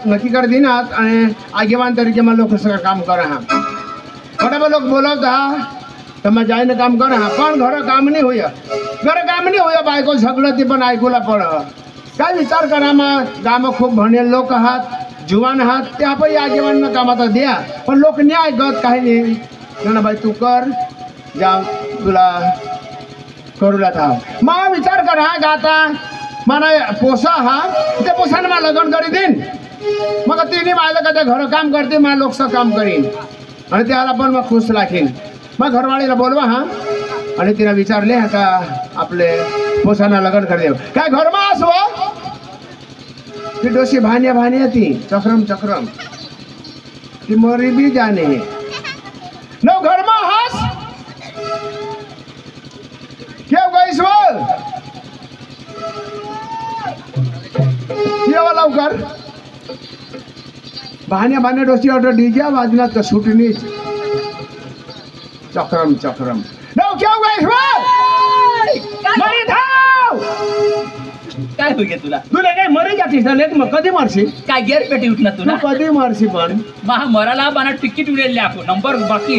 नक्की कर देनात आणि आगेवान तरीकेમાં લોકો કામ કરે હા બરાબર લોકો બોલાવતા તમે જઈને કામ કરે હા પણ ઘરે કામ નહીં હોય બાયકો ઝઘડતી પણ આયકુલા પડે काय विचार करामा गावात खूप भनेल लोक आहात जुवान आहात ते आपण आगेवान काम आता द्या पण लोक न्याय गत काही नाही ना बाई तू कर जा तुला करूला थांब मग विचार कर हा गाता मला पोसा हा ते पोसाने मला लग्न करी देईन मग तिने मायला का त्या घर काम करते मला लोकचं काम करीन आणि त्याला पण मग खुश राखीन मग घरवाळीला बोलवा हा आणि तिला विचारले का आपले पोसाना लग्न कर देव काय घरमा असो ती डोशी भान्या भान्या ती चक्रम चक्रम ती मरी भी जाने नो घरमा हास क्या गईस बोल ये वाला कर भान्या भान्या डोशी ऑर्डर डीजे वाजनात का सुटनीच चक्रम चक्रम नो क्या गईस बोल मरी धाव काय होईल तुला तुला काय मरी जातीस ना लेक मग कधी मारशी काय गेअर पेटी उठला तुला कधी मारशी पण महा मराला बाना तिकीट उडेल आपण नंबर बाकी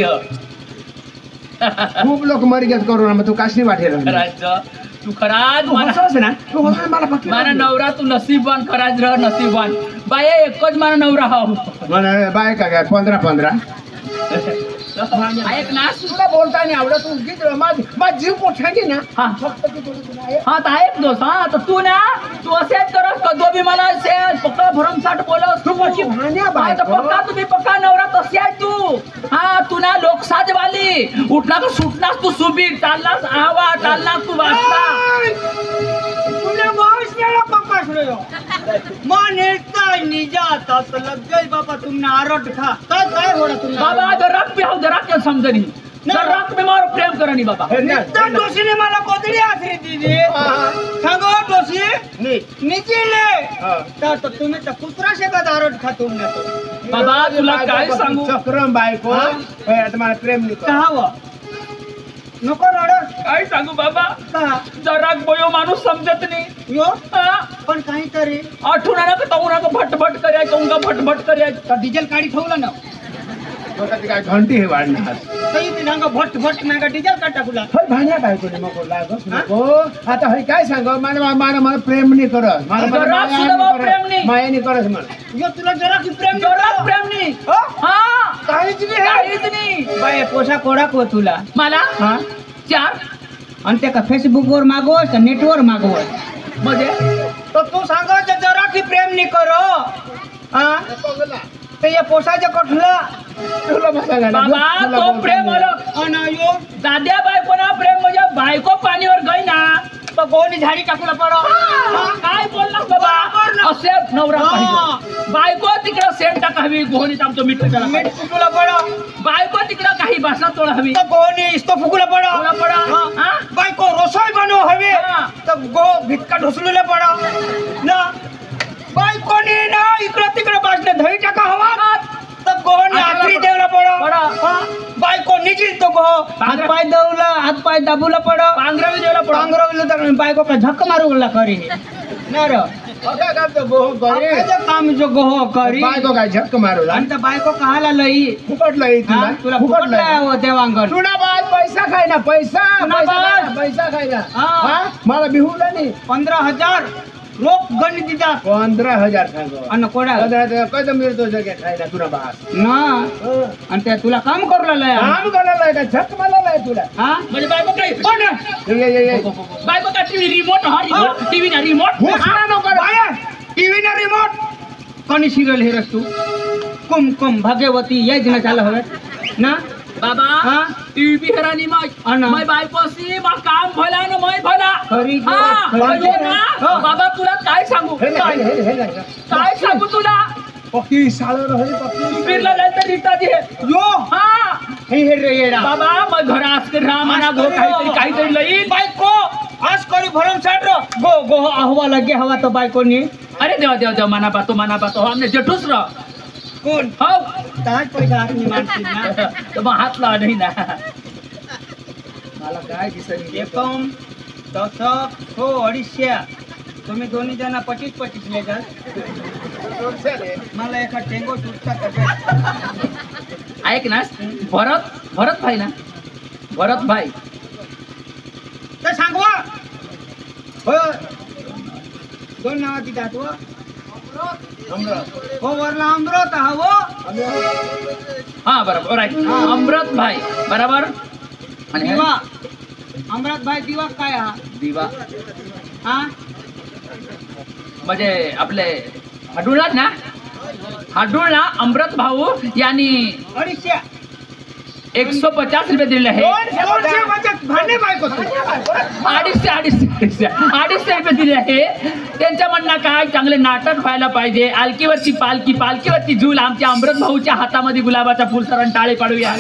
खूप लोक मरी घेत करू ना मग तू काशनी वाटेल खराज तू खराज ना तू मला पक्की मारा नवरा तू नसीबवान खराज रह नसीबवान बाया एकच मारा नवरा हो मला बाय का काय 15 ऐक ना तुला बोलता नाही आवडत तू गीत माझ जीव पोठागी ना हा फक्त ती बोलू तुला हा तर ऐक दोस्त हा तर तू ना तू असेच करस कधो बी मला असेच पक्का भरमसाठ बोलस तू कशी भाण्या बाय पक्का तुम्ही पक्का नवरा कशी आहे तू हा तू ना लोकसाजवाली उठला का सुटलास तू सुबीर चाललास आवा चाललास तू वाचता तुमने बहुत मेरा पप्पा सुनो मां नेता निजात असं लग्गई बाबा तुमने आरोट खा काय होडा तुमने बाबा जराक पे हो जराक के समजनी जराक पे मारो प्रेम करनी बाबा नित्ता दोषीने मला कोदडी आसरी दिली सांगो दोषी निचिले तर तुम्ही तर कुत्रा शेतात आरोट खा तुमने बाबा तुला काय सांगू चक्रम बायको आता मला प्रेम नाही कहाव नको रडस काय सांगू बाबा जराक बयो माणूस समजत नाही यो पण काहीतरी आठवण का ताऊ ना भटभट कराय काऊंगा भटभट कराय तर डिझेल काढी ठेवलं ना ती काय घंटी हे वाढणार सही तिनांगा भट भट नांगा डिझेल काढ टाकूला होय भाण्या बायको नको लागस नको आता हे काय सांग मला प्रेम नाही करत मला प्रेम नाही माया नाही करत मला यो तुला जरा की प्रेम नाही हा काहीच नाही बाय पोषा कोडा को तुला मला हा 4 आणि त्या का फेसबुक वर मागवस का नेटवर मागवस म्हणजे तो तू सांगा जरा की प्रेम नाही करो हा ते या पोषाच्या कोठला तुला बसायला बाबा तो प्रेम आलं अनायो दाद्या बायको ना प्रेम म्हणजे बायको पाणीवर गई ना तो गोणी झाडी टाकूला पडो काय बोललास बाबा असे नवरा पाहिजे बायको तिकडं सेंट टाकावी गोणीत आमचं मीठ मीठ फुकूला पडो बायको तिकडं काही भाषा तोड हवी तो गोणी इस्तो फुकूला पडो बायको रसोई बनव हवी तर गो भिटका ढोसलूला पडो ना बायकोनी ना इकडं तिकडं बाजले दही टाका हवा तर गोणी आखरी देवला पडो बायको निजील तो गो हात पाय दाबूला पडो पांघरावी देवला पडो पांघरवलं तर बायको का झक मारूला करी ना रे काय करतो गोह करे काम जो गोह करी बायको काय झक्क मारू आणि त्या बायको कहाला लई फुकटला तुला फुकटला हो देवांगण तुला बाद पैसा खाय ना पैसा खाय ना मला बिहुला नाही 15,000 रोख गणित दिदा 15,000 सांगो आणि कोडा कदम मिळतो जगे खायला तुला बास ना आणि त्या तुला काम करू लागलाय काम करायला का झक मला तुला हा म्हणजे बायको काय बायको काय टीव्ही रिमोट हा रिमोट टीव्ही ना रिमोट टीव्ही ना रिमोट कोणी सिरियल हेरस तू कुमकुम भाग्यवती या दिना चालू हवे ना बाबा टीव्ही बी हेरानी मैं बायको सी मा काम भला ना मैं भला खरी बाबा तुला काय सांगू काय सांगू तुला पक्की साळर होय पक्की फिरला जायचं नीता दे यो हा हे रे येडा बाबा मग घर आस रामाना गो काहीतरी लई बायको आज करी भरम साड गो गो आहवा लगे हवा तो बायकोनी अरे देवा मना बातो हमने जेठूस र कोण हो ताज पैसा आखनी मानती ना तो मग हात लावा नाही ना मला काय दिसत एकम तसं हो 250 तुम्ही दोन्ही जण 25 ले जाल सोडसे रे. मला एका टेंगो सुटता का ऐक ना भरत भाई ना भरत भाई ते सांगवा हो दोन नावाची दातवा हो वरला अमृत हा वो हा बरोबर राईट अमृत भाई बरोबर आणि दिवा अमृत भाई दिवा काय हा दिवा हा म्हणजे आपले हाडुळला ना हाडुळला अमृत भाऊ यांनी 250 150 दिले आहे 200 बचत भांडे बायको 250 रुपये दिले आहे त्यांचं म्हणणं काय चांगले नाटक व्हायला पाहिजे आलकीवरची पालखी पालखीवरची झूल आमच्या अमृत भाऊच्या हातामध्ये गुलाबाचा फुल सरण टाळे पाडूया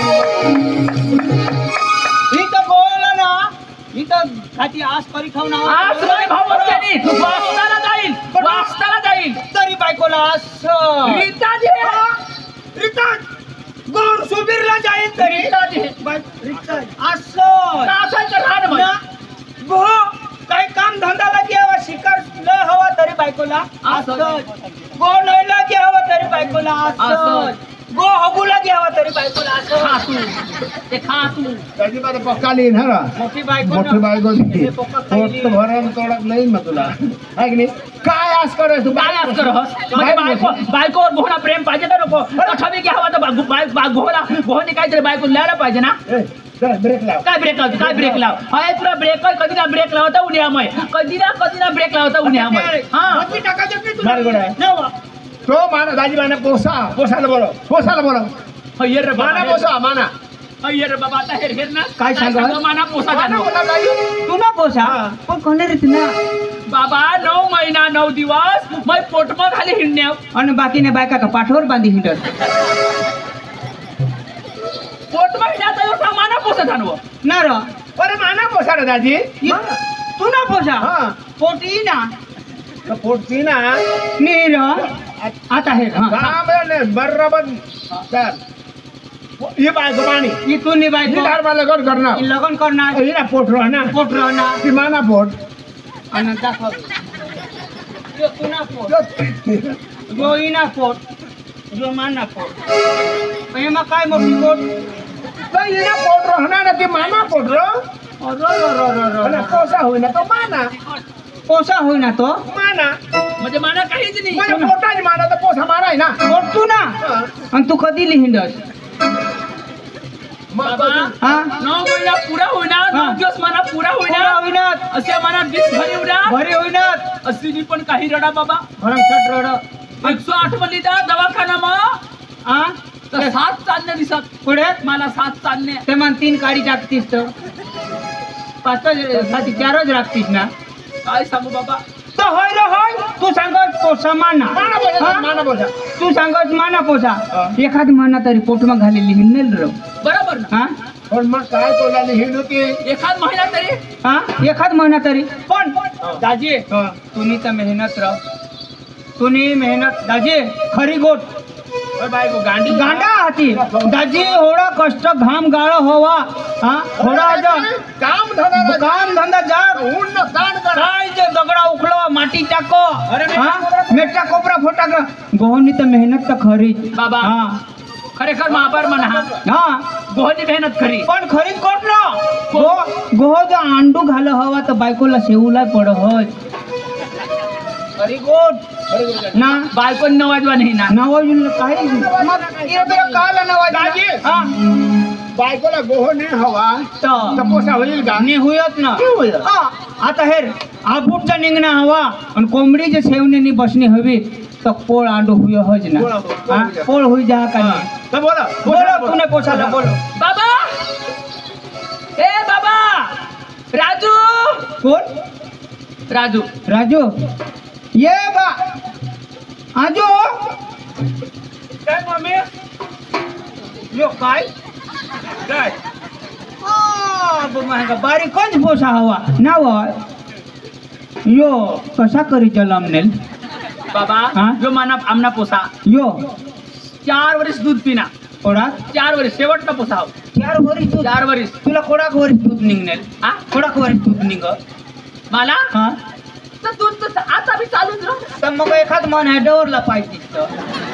इथं बोलला ना इथं खाती आस करी खाऊ ना आज मध्ये भाऊ त्यांनी वाचताना जाईल तरी बायकोला असं रीताजी रिटार्ड गोर सुबीरला जाईल तरी रीताजी असं असायचं लहान म्हण. गो काही काम धंदाला घ्यावा शिकार न हवा तरी बायकोला असं. असं गो नयला घ्यावा तरी बायकोला असं असं. गो हबूला घ्यावा तरी बायकोला खा असं तू ते खा तू त्याची माझं पक्का लिहिन हा ना. मोठी बायको मोठी बायको ते पक्का खायली. पोट भरण तोडत नाही मग तुला आहे की नाही काय आस कर तू काय आज कर बायकोवर घोडा प्रेम पाहिजे तर नको छबी घ्यावा तर घोडा काहीतरी बायको लिहायला पाहिजे ना ब्रेक लाव काय ब्रेक लाव हाय तुला ब्रेक कधी ना ब्रेक लावता उन्हामय कधी ना ब्रेक लावता उन्हामय हा मोठी टाकायचं नाही तुला. मार गोळा. नवा. तो माना दाजी माना पोसाला बोलो हय्यर रे माना बाबा पोसा माना हय्यर रे बाबा आता हेर ना काय सांगा? माना पोसा माना जाणं. बोला दाजी. तू ना पोसा पण कोणी रे तुला बाबा 9 महिना 9 दिवस मै पोटमा खाली हिंडण्या आणि बाकीने बायका का पाठवर बांधी हिंडत पोटमा हिंडण्याचा एवढा माना पोसा जाणव ना र अरे माना पोसा रे दाजी. तू ना पोसा हा पोटी ना तो पोटची ना नीर आता हे काम ने बरोबर तर ये बायको पाणी इथून नी ही बायको धर्माला कर करणार ही लगन करणार ही ना पोट ना पोट राहणार ती माना पोट आणि दाखव जो तुना पोट जो इना पोट जो माना पोट एमा काय मोठी पोट तर हिना पोट राहणार ना ती माना पोट रो पोसा होईना तो माना पोसा होईना तो माना म्हणजे माना काहीच नाही म्हणजे पोटाने माना तर पोसा मारा आहे ना पोट तू ना आणि तू कधी लिहिंडस बाबा हा 9 महिना पुरा होईना 9 दिवस माना पुरा होईना होईना असे मना 20 भरी उडा भरी होईना अशी पण काही रडा बाबा भरमसाठ रड 108 मध्ये दवाखाना मग हा तर 7 चालणे दिसत पुढे मला 7 चालणे ते मग 3 काडी टाकतीस तर 5 साठी 4च राखतीस ना काय सांगू बाबा तर होय रे होय तू सांगत पोसा माना माना पोसा हा? माना पोसा तू सांगत माना पोसा हा. एखाद माना तरी पोटमा घालेली हिंडेल र बरोबर ना हा पण मग काय तोलाने हिंड होती एखाद महिना तरी हा एखाद महिना तरी पण हा. दाजी हा. तुनी तर मेहनत र तुनी मेहनत दाजी खरी गोट बायको गांडी गांडा हाती दाजी होडा कष्ट घाम गाळ हवा हा होडा काम धंदा काम धंदा जा ऊन कान कर काय जे दगडा उखलो माटी टाको अरे हा मेटा कोपरा फोटा गोहनी तर मेहनत तर खरी बाबा. हा खरेखर महाभार म्हणा हा गोहनी मेहनत खरी पण खरी कोट ना गोह जो अंडू घाल हवा तर बायकोला शेवला पड होय खरी गोट ना बायको नवाजवा नाही ना नवाजून काही मग इरबिरा काल दाजी. हा बायकोला गोह नाही हवा तर तर पोसा होईल का नि होयत ना नाही होईल. हा आता हेर आबूटचा निघणं हवा आणि कोंबडीच्या शेवणीनी बसणी हवी तर पोळ आंडू हुय हज ना हा? पोळ हुई जा का नाही तर बोला बोलो तुने पोसाला बोलो बाबा ए बाबा राजू कोण राजू राजू ये बा आजो काय मम्मी यो काय काय महंगा बारीकच पोसा हवा नाव यो कसा करी जलमनेल बाबा हा? जो माना आमना पोसा यो 4 वर्ष दूध पिना कोडा 4 वर्ष शेवटचा पोसा हो 4 वरी दूध 4 वर्ष तुला कोडाक वरी दूध निघनेल हा कोडाक वरी दूध निघ मला हा नुसतं दूध तर आता बी चालूच राहू. तर मग एखाद मन आहे डोरला पाहिजे तर.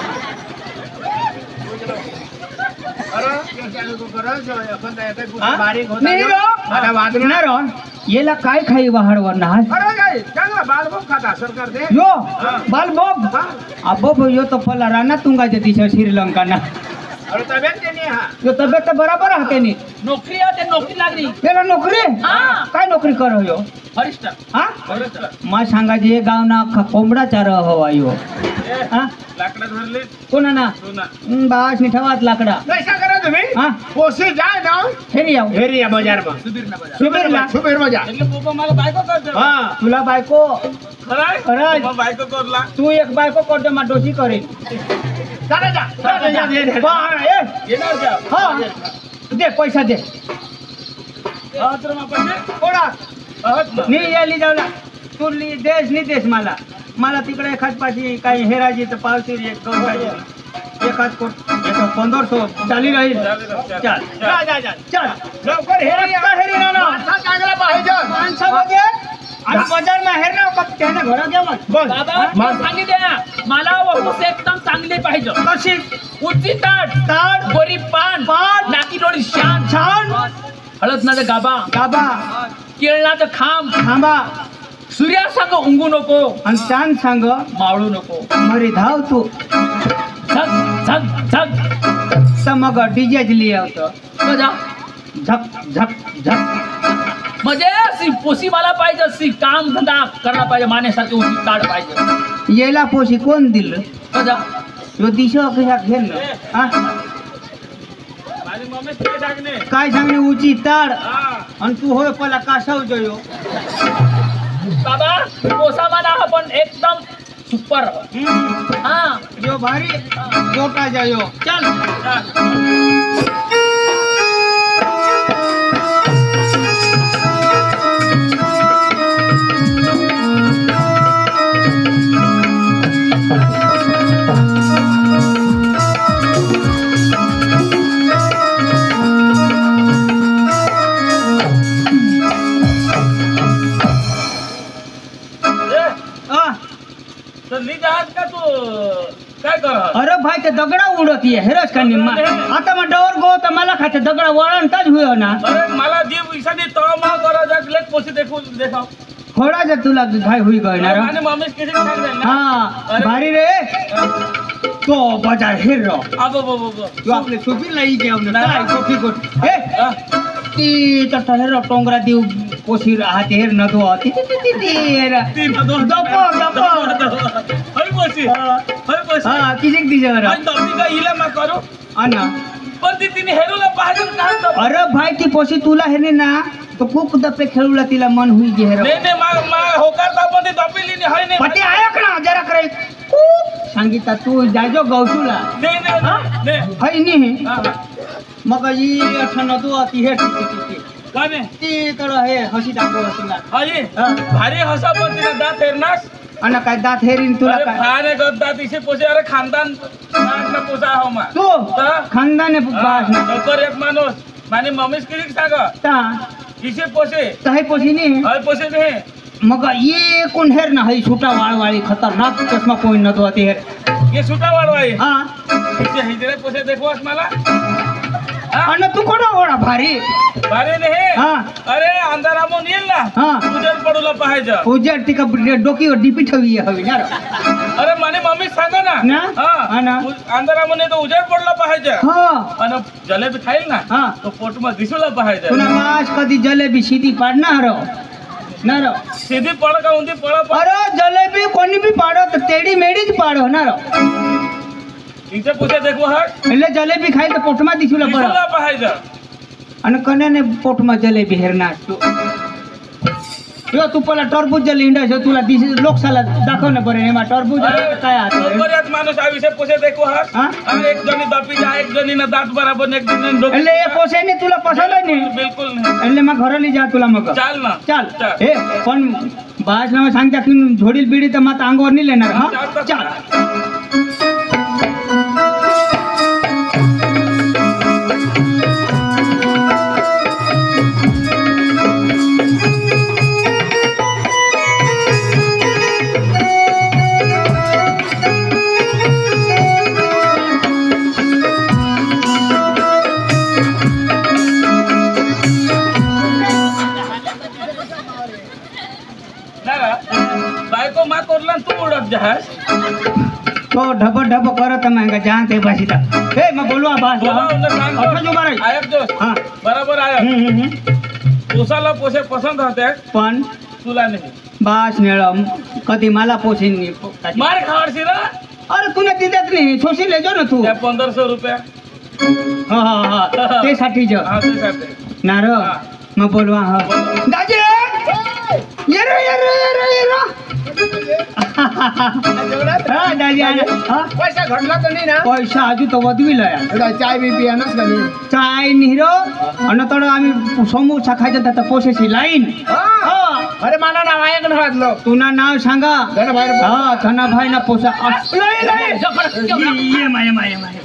हा? बारीक नाही रो. आता वाजणार नाही रो. याला काय खाई वाहडवर ना अरे काय चांगला बालभोग खाता सरकार दे यो बालबोग अबो यो तो फला राना तुंगाच्या दिशा श्रीलंका ना. अरे तब्येत त्यांनी हा यो तब्येत तर बराबर आहे त्यानी. नोकरी आहे ते नोकरी लागली. याला नोकरी हा काय नोकरी करो यो वरिष्ठ हा मा सांगायचे गाव ना कोंबडा चार हवा यो हा लाकडं धरले कोणा ना बास नि ठेवात लाकडा कैसा करा तुम्ही हा पोसे जाय ना हेरी याव हेरी या बाजार में सुबीरला सुबीर बाजार मला बायको करतो. हा तुला बायको खरंय खरंच बायको करला. तू एक बायको करतो मा डोशी करेल चला जा येणार का? हा दे पैसा दे तर मग पैसे कोणा आहात ना. मी याली जाऊला तू देश नि देश मला तिकडे एखाद पाशी काही हेराजी तर पावशीर एक दोन पाहिजे एखाद कोट 1500 चाली राहील चल जा जा जा चल लवकर हेरी या हेरी ना ना माणसा चांगला पाहिजे माणसामध्ये आणि बाजार मा हेर ना त्याने घरा घ्या मग बस बाबा सांगितले ना मला वस्तू एकदम चांगली पाहिजे. कशी उंची ताट ताट गरीब पान पान नाकी डोळी शान छान हळद ना गाबा गाबा केळणाचं खांब थांबा सूर्यासंग उंगू नको आणि चांद सांग मावळू नको मरी धाव तू झग झग झग तर मग डीजे लिहि होतं कजा झक झक झक म्हणजे अशी पोसी मला पाहिजे अशी काम धंदा करायला पाहिजे मानेसारखी उंची ताट पाहिजे. याला पोशी कोण दिलं कजा यो दिशा कशा घेन हा माझी मम्मी काय सांगणे काय सांगणे उची ताड आणि तू होय पहिला कासाव जयो बाबा पोसा मला पण एकदम सुपर. हा यो भारी यो का जयो चल का तू काय कर अरे भाई ते दगडा उडत ये हेरच का निम्मा आता मग डोर गो तर मला खाते दगडा वळणताच हुयो ना अरे मला जी विषादी तळमळ करा जागलेत पोसी देखू देखाव थोडासा तुला घाय हुई गयणार आणि मम्मी किती सांगते ना हा भारी रे तो बाजार हेर अबो बो बो तू आपले सुपील नाही जेवण काय कॉफी कोट हे ती तर ठहेर टोंगरा देऊ कोशी हाते हेर न तो ती ती ती ती हेर दपो दपो होय पोसी होय पोसी हा किजिक दिजेवर आणि दपी का इला मा करू आना पण ती तिने हेरूला पाहिजे का अरे भाई ती पोशी तुला हेने ना तो खूप दपे खेळूला तिला मन हुई जे हेर नाही मा होकार पण ती दपीली नाही हाय नाही पती आयक ना जरा करे सांगितलं तू जायजो गौशूला नाही नाही हाय नी मग ही अठन तू ती हे काने ती तर हे हसी दाखव हसीला हाय भारी हसा पण तिने दात हेरनास आणि काय दात हेरीन तुला अरे काय भाने दात इसे पोसे अरे खानदान ना पोसा हो मा तू खानदाने बास ना लवकर एक माणूस माने मम्मीच किती सांग ता इसे पोसे तहे पोशीनी हाय पोसे नाही मग ये कोण हेर ना हई छोटा वाळवाळी खतरनाक चष्मा कोण न तो ते हेर ये सुटा वाढवाई हा इसे हिजरे पोसे देखवास मला आणि तू कोण ओढा भारी भारी नाही हा अरे अंधारामून येईल ना हा उजेड पडूला पाहिजे पूजा टिका डोकीवर डीपी ठेवी हवी ना अरे माने मम्मी सांगा ना? ना हा ना. अंधारामून तो उजेड पडला पाहिजे हा आणि जलेबी खाईल ना हा तो पोटમાં दिसला पाहिजे तुला मास कधी जलेबी शिदी पाडणार ना रो सीधी पड का उंदी पड अरे जलेबी कोणी बी पाडो तर तेडी मेडीच पाडो ना रो इथे पुसे देखो हट એટલે જલેબી ખાઈ તો પોટમાં દીસુલા પડો दिसला पाहिजे અને કને પોટમાં જલેબી હેરના તો જો તું પેલા ટરબૂજ જે લીંડા છે તુલા દીસ લોકસાલા દાખવ ને પડે એમાં ટરબૂજ काय हात बऱ्याच माणूस આ વિશે પૂછે देखो हट હા અને એક જણી દપી જાય એક જણીના દાંત બરાબર ને એક જણીને એટલે એ પોસે ને તુલા પસંદ જ નહીં बिलकुल नाही એટલે માં ઘરે લઈ જા તુલા મગ ચાલ ना ચાલ એ પણ બાસ ના सांगता की झोडील बीडी तर मात अंगावर नाही लेणार हा ચાલ ढब ढब करत मांगा जहाँ ते भाषिता हे मग बोलवा बास अठरा जो बारा आयक दोस्त हा बरोबर आयक पोसाला पोसे पसंत होते पण तुला नाही बास निळम कधी मला पोषीन मार खावाडशी ना अरे तुला देत नाही सोशी लेजो ना तू त्या 1500 रुपया हा हा हा ते साठी ज हा ते साठी नार हा. मग बोलवा हा दाजी ये रे ये रे ये रे ये रे हा दाजी आले. हा पैसा घडला तर नाही ना पैसा अजू तर वधविला आता चाय बी पियानच का नाही चाय निरो आणि तड आम्ही समोसा खायचं त्याचा पोसेची लाईन अरे मला नाव आहे का घातलं तुना नाव सांगा धन बाहेर हा धना भाई ना पोसा ये माये माये माये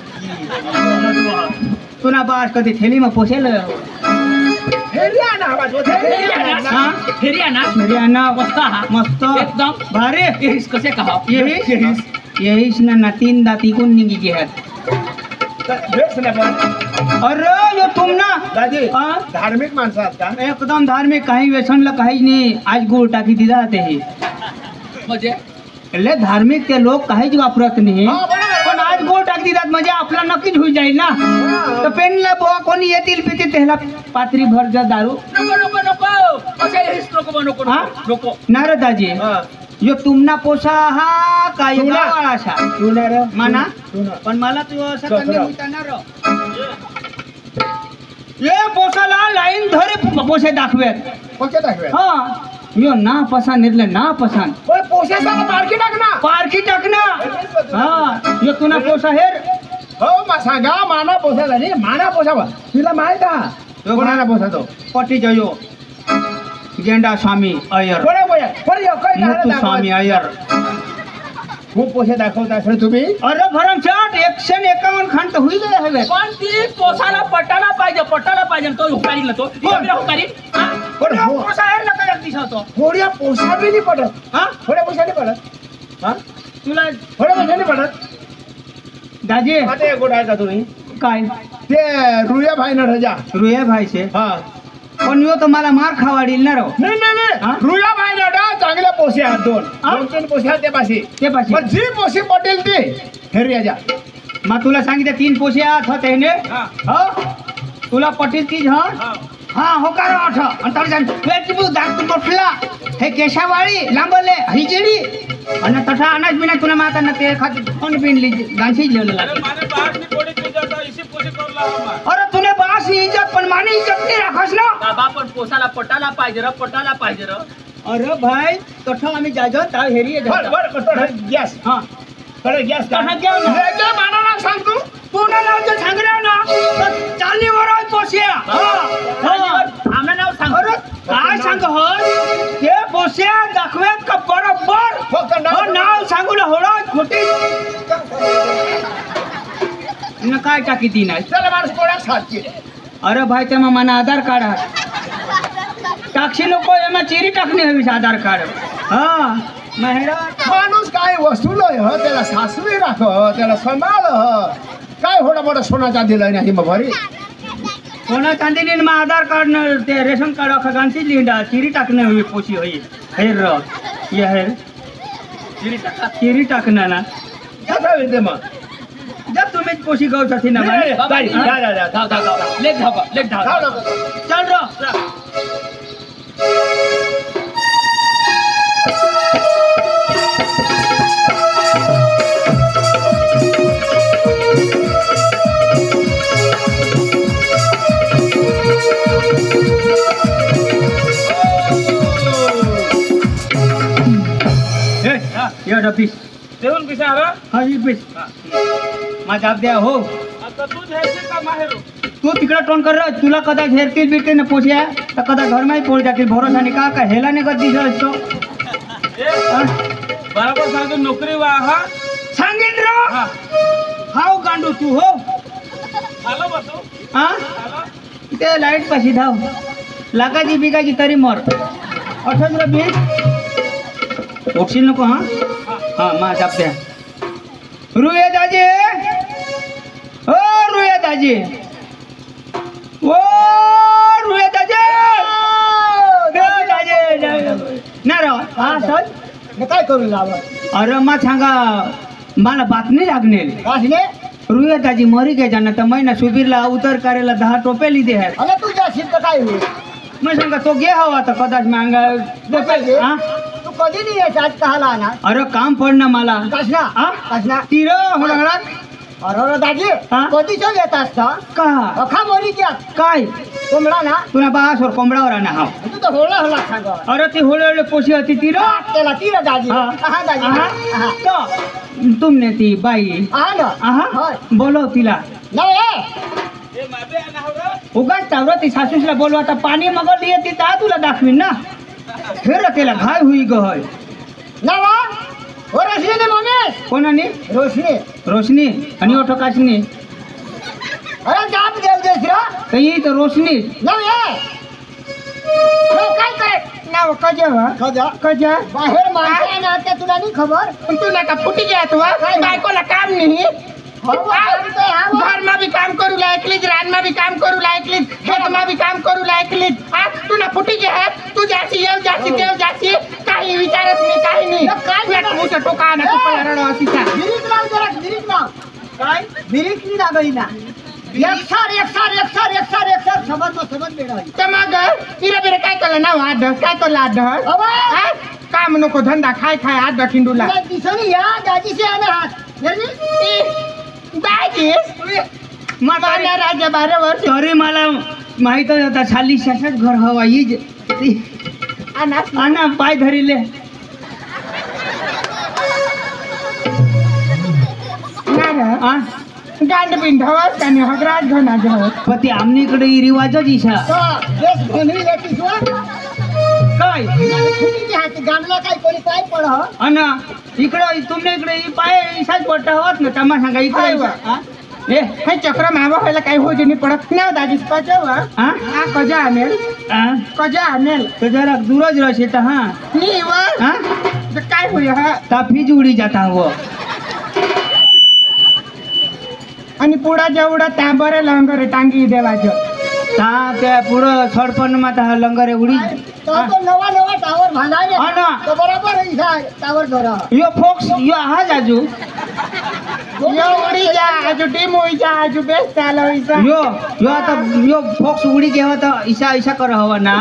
तुना बास कधी थेली मग पोसेल हेरियाना आवाज होते हा हरियाणा हरियाणा मस्त हा मस्त एकदम भारी यहीच कसे कहा यहीच ना तीन दाती कोण निघी घेत भेट ना पण अरे यो तुम ना दादी हा? धार्मिक माणसं आहात का एकदम धार्मिक काही व्यसनला काहीच नाही आज गुळ टाकी दिला ते हे म्हणजे लय धार्मिक ते लोक काहीच वापरत नाही हा, बरोबर, पण आज गोळ टाक दितात म्हणजे आपला नक्कीच होई जाईल ना तर पेनला बुवा कोणी येतील पितील त्याला पात्री भर जा दारू नको नको नको कसे यहीच नको नको हा? नको नारदाजी हा. यो तुमना पोसा हा काय तुला? गावाळाशा तू ना रे माना तू ना पण मला तू असं चल, कमी चल. विचारणार ये पोसाला लाईन धरे पोसे दाखवेत पक्के दाखवे हा यो ना पसान निर्ले ना पसान पण पोशाचा मार्केट टाक ना पारखी टाकना हा यो तुना पोसा हेर हो मा सांगा माना पोसा झाली माना पोसावा तुला माहित का कोणाला पोसा तो पटी जयो गेंडा स्वामी अय्यर कोणा बोया कोणी काय मुत्तू स्वामी अय्यर खूप पोसे दाखवता सर तुम्ही अरे भरमसाठ 151 खंड तर होई गए हवे पण ती पोसाला पटायला पाहिजे तो हुकारी ना तो हुकारी पण हो पोसा हेर लका जगदीश होतो थोड्या पोसा बी नाही पडत हा थोड्या पोसा नाही पडत हा तुला थोड्या पोसा नाही पडत दाजी आता एक गोड आहे का तुम्ही काय ते रुया भाई न रजा रुया भाई से हा पण यो तर मला मार खावाडील ना रो नाही नाही हा? नाही रुया भाई न चांगल्या पोसे आहेत दोन हा? 2-3 पोसे आहेत त्या पाशी ते पाशी पण जी पोसे पटेल ते हेरियाजा मग तुला सांगितलं 3 पोसे आत होते ने हा हो तुला पटील तीज हा हा हा हो का रो आठ अंतर जान वेट बु दात बसला हे केशावाळी लांबले हिजडी आणि तसा अनाज बिना तुला माता ना ते खात कोण पिनली गांशी लेवला अरे माने बाहर ની કોડી તું જતા इसी પોસે करला हमा अरे तुने बास इज्जत पण मानी इज्जत नाही राखस ना बाबा पण पोसाला पटायला पाहिजे र अरे भाई तठा आम्ही जाजो ता हेरी बर बर बर गॅस हा कडे गॅस तठा घ्या ना रेजा मानाला सांग तू पुन्हा नावचं सांगणार ना तर चालली वराय पोसिया आम्हाला नाव सांग अरे काय सांग हो ते पोसिया दाखवेत का बरोबर फक्त हो नाव सांगू ना होडा खोटी न काय टाकी ती नाही चला माणूस कोणा साथी अरे भाई तेव्हा मला आधार कार्ड आहे टाकशी नको एમાં चिरी टाकणी हवी आधार कार्ड हा महिला माणूस काय वस्तू लय ह त्याला सासवी राख त्याला सांभाळ काय होडा मोठा सोनाचा दिलाय नाही मग भरी कोणा चांदीने मग आधार कार्ड न ते रेशन कार्ड अखा गांची लिहिंडा चिरी टाकणे हवी पोशी होई हेर र ये हेर चिरी टाकणं ना कसा येते मग जब तुम्ही पोशी गाव साठी ना नाही, म्हणे. नाही, बाबा, जा, जा, जा, जा, जा, जा. लेट धाव जाऊ नका. चल र ये डबीस देऊन पिसा रा हा ही पीस माझा द्या हो आता तू जायचे का माहेरू तू तिकडे टोन कर रहा तुला कदा घेरतील बिरतील ना पोसिया तर कदा घर में पोळ जातील भरोसा नाही का हेला नाही कधी दिसत असतो ए बरोबर सांगतो नोकरी वा हा सांगेन र हा हाव गांडू तू हो आलो बसू हा आलो ते लाईट पाशी धाव लागाची बिगाची तरी मर 18 20 उठशील नको हा हा मा जाप्या रुया दाजी ओ रुया दाजी ओ रुया दाजी ना रा हा सर मग काय करू लावा अरे मा सांगा मला बातमी लागणे वासने रुयताजी मरी गए जाना तर मैंने सुबीरला उतर करेला 10 टोपे लिधे है अरे तू जाशील तर काय होईल मैं सांगा तो गे हवा तर कदाच मांगा पाहिजे. हा? तू कधी नाही यायचा आज कहाला ना अरे काम पडना मला कसना हा? कसना तीर होणार अरे दाजी हा? कधीच येत असता का अखा मोरी क्या काय कोंबडा ना तुला बासवर कोंबडावर आणा हा तू तर होला होला सांग अरे ती होळे पोशी होती तीर त्याला तीर दाजी हा. हा दाजी आहा. हा तो तुमने ती बाई हा ना आहा होय. बोलव तिला नाही उगाच तावरा ती सासूसला बोलवा आता पाणी मगर दिये ती ता तुला दाखवीन ना फेर केला घाय हुई गय नवा हो रोशनी ने मम्मी कोणाने रोशनी रोशनी आणि ओठो काशनी अरे जाप देव देश रा तर ही तर रोशनी नाही काय काय नाव कजा कजा बाहेर माणसं ना त्या तुला नाही खबर पण तू नका फुटी घ्या तू बायकोला काम नाही घर में भी काम करू लायकलीच रान में भी काम करू लायकलीच खेत में भी काम करू लायकलीच तू ना फुटी घे तू जाशी येव जाशी देव जाशी काही विचारत नाही काही नाही काय मुझे टोका ना तू पण रडो अशी का गिरीक नाव जरा गिरीक नाव काय गिरीक नाही लागली ना एक सार समज बेड़ा तर मग तिला बिरे काय केलं ना वाद काय तो लाद काम नको धंदा खाय खाय आद खिंडूला दिसणी या दाजीचे आहे ना हात दाजीस मला राजा 12 वर्ष तरी मला माहित होता खाली शासक घर हवा ही आणा पाय धरिले ना गांड बिंधावस आणि हगराज घना जावस पण आमनीकडे ही रिवाजच इशा देश घेणी येते काय फुटीची हात गांडला काय कोणी काय पड अना इकडं तुमने इकडे ही पाय इशाच पडता होत ना तमा सांगा इकडे हा? ए हे चक्र मावा व्हायला काही होत नाही पडत ना दाजीस कजाव हा? कजा आणेल हा? कजा आणेल तो जरा दूरच रहे था हाँ नी व हाँ काय होय हा काफी जुड़ी जाता वो आणि पुढा जेवढा त्या बरं लंगर टांगी देवाचं ता त्या पुढं सडपण माता लंगर उडी तो नवा टावर बांधायले हा ना. तो बरोबर इसा टावर धरा यो फोक्स यो हा जाजू एवढी जा आजू टीम होई जा आजू बेस्ट चालव इसा यो यो आता यो फोक्स उडी घेवा तर इशा इशा कर हवा ना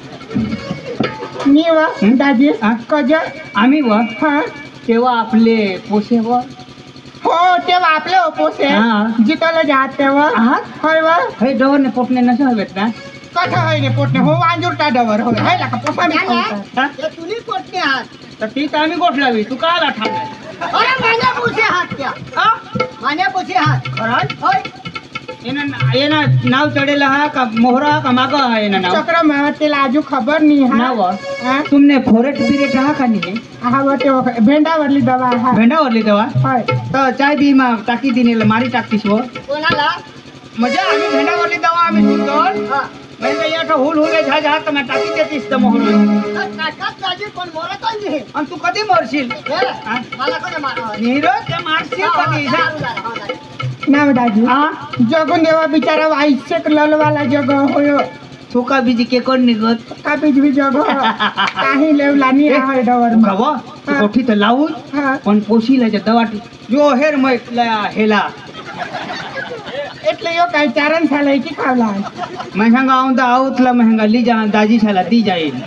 नी व दाजी हा? कजा आम्ही व हा तेव्हा आपले पोसे व हो तेव्हा आपले ओपोसे हा. जितलं जात तेव्हा आहात? होय व हे डवरने पोटने नसे हवेत ना कथा होय रे पोटने हो वांजूर टाडावर होय हाय का पोसा मी खाऊन हा? ते तुली कोटणे हात तर ती तर आम्ही गोठलावी तू का आला ठाणे अरे माझ्या पुसे हात त्या हा? माझ्या पुसे हात खरंच? होय येना नाव चढेल हा का मोहरा का माग हा येना नाव चक्र मावतेला आजू खबर नाही हा नाव हा? तुमने फोरेट बिरेट हा का नाही हा व ते भेंडावरली दवा हा भेंडावरली तेव्हा होय तर चाय दी मग टाकी दिनेल मारी टाकतीस व कोणाला म्हणजे आम्ही भेंडावरली दवा आम्ही सुंदर हा म्हणजे याचा हुल हुले झाजा तर मग टाकी देतीस तर मोहरून काकात दाजी पण बोलतच नाही आणि तू कधी मरशील हे, मला कोणी मारणार नीरज ते मारशील कधी हा? नाव दाजी हा? जगून देवा बिचारा वाईशेक ललवाला जग होय तू का बीजी केकड निघत का बिजवी जग काही लेवला नाही आहे डवर गावा कोठी तर लावू हा पण पोशीला दवा जो हेर मैटला हेला એટલે યો કઈ ચારણ સાલે की खावला मैं सांगा आऊंदा आऊतला महंगा ली जा दाजी शाला दी जाईल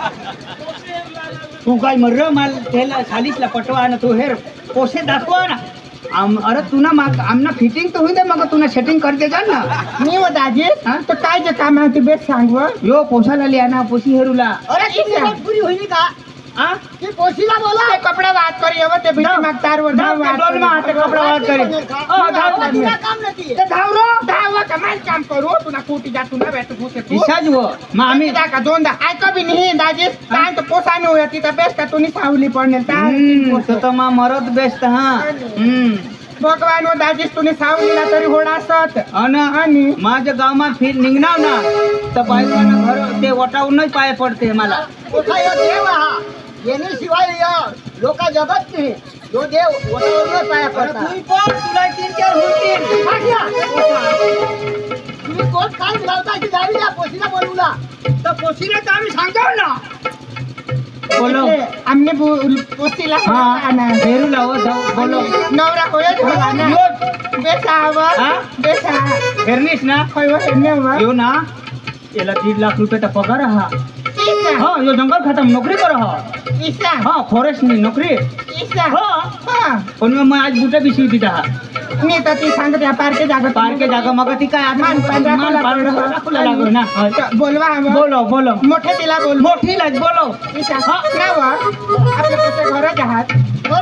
तू काय मर्र माल त्याला सालीसला पटवा ना तू हेर पोसे दाखवा ना अरे तू ना मग आमना फिटिंग तर होईल मग तू ना सेटिंग करते जा ना मी व दाजी हा? तो काय जे काम आहे ते बेस सांगव यो पोसाला लिया ना पोसी हेरूला अरे किती वेळ पुरी होईल का हा ती पोशीला बोला ते कपडा वाद करी हवं ते भीती माग तारवर धाव वाद डोल मा हाते कपडा वाद करी धाव तिला काम नाही ते धाव रो धाव कमाल काम करू तुला कुटी जा तुला भेट होते तू इसाज वो मग आम्ही आम्ही का दोनदा काय कभी नाही दाजी काय तो पोसाने होय तिथं बेस का तुम्ही सावली पडणे तर मा मरत बेस्ट हा भगवान व दाजीस तुम्ही सावलीला तरी होडा असत आणि माझ्या गावात फिर निघणार ना तर बायकांना घर ते वटावूनच पाय पडते मला मोठा यो देव हा येणे शिवाय लोक जगत नाही यो देव वटावर पाया पडतात तुला 3-4 होतील तुम्ही कोण काय लावता की जावी या पोशीला बोलवला तर पोशीला तर आम्ही सांगाव ना बोलो हमने पोसीला हाँ हेरू लावो जाऊ बोलो नवरा होय होला ना बेसा हवा हा? बेसा हेरणीस ना होय हेरणे हवा यो ना याला 1.5 लाख रुपये पगार हा ईसा हाँ यो जंगल खत्म नौकरी कर हा ईसा हाँ फॉरेस्ट नी नौकरी ईसा हाँ हां पण मैं आज बूटा बिसवी दिता हा मी तर ती सांगते पार्के जागा मग ती काय आता मान मान खुला लागो ना बोलवा हवा बोलो बोलो मोठे तिला बोल मोठी लाज बोलो ईसा नाव आपले कसे घर जहात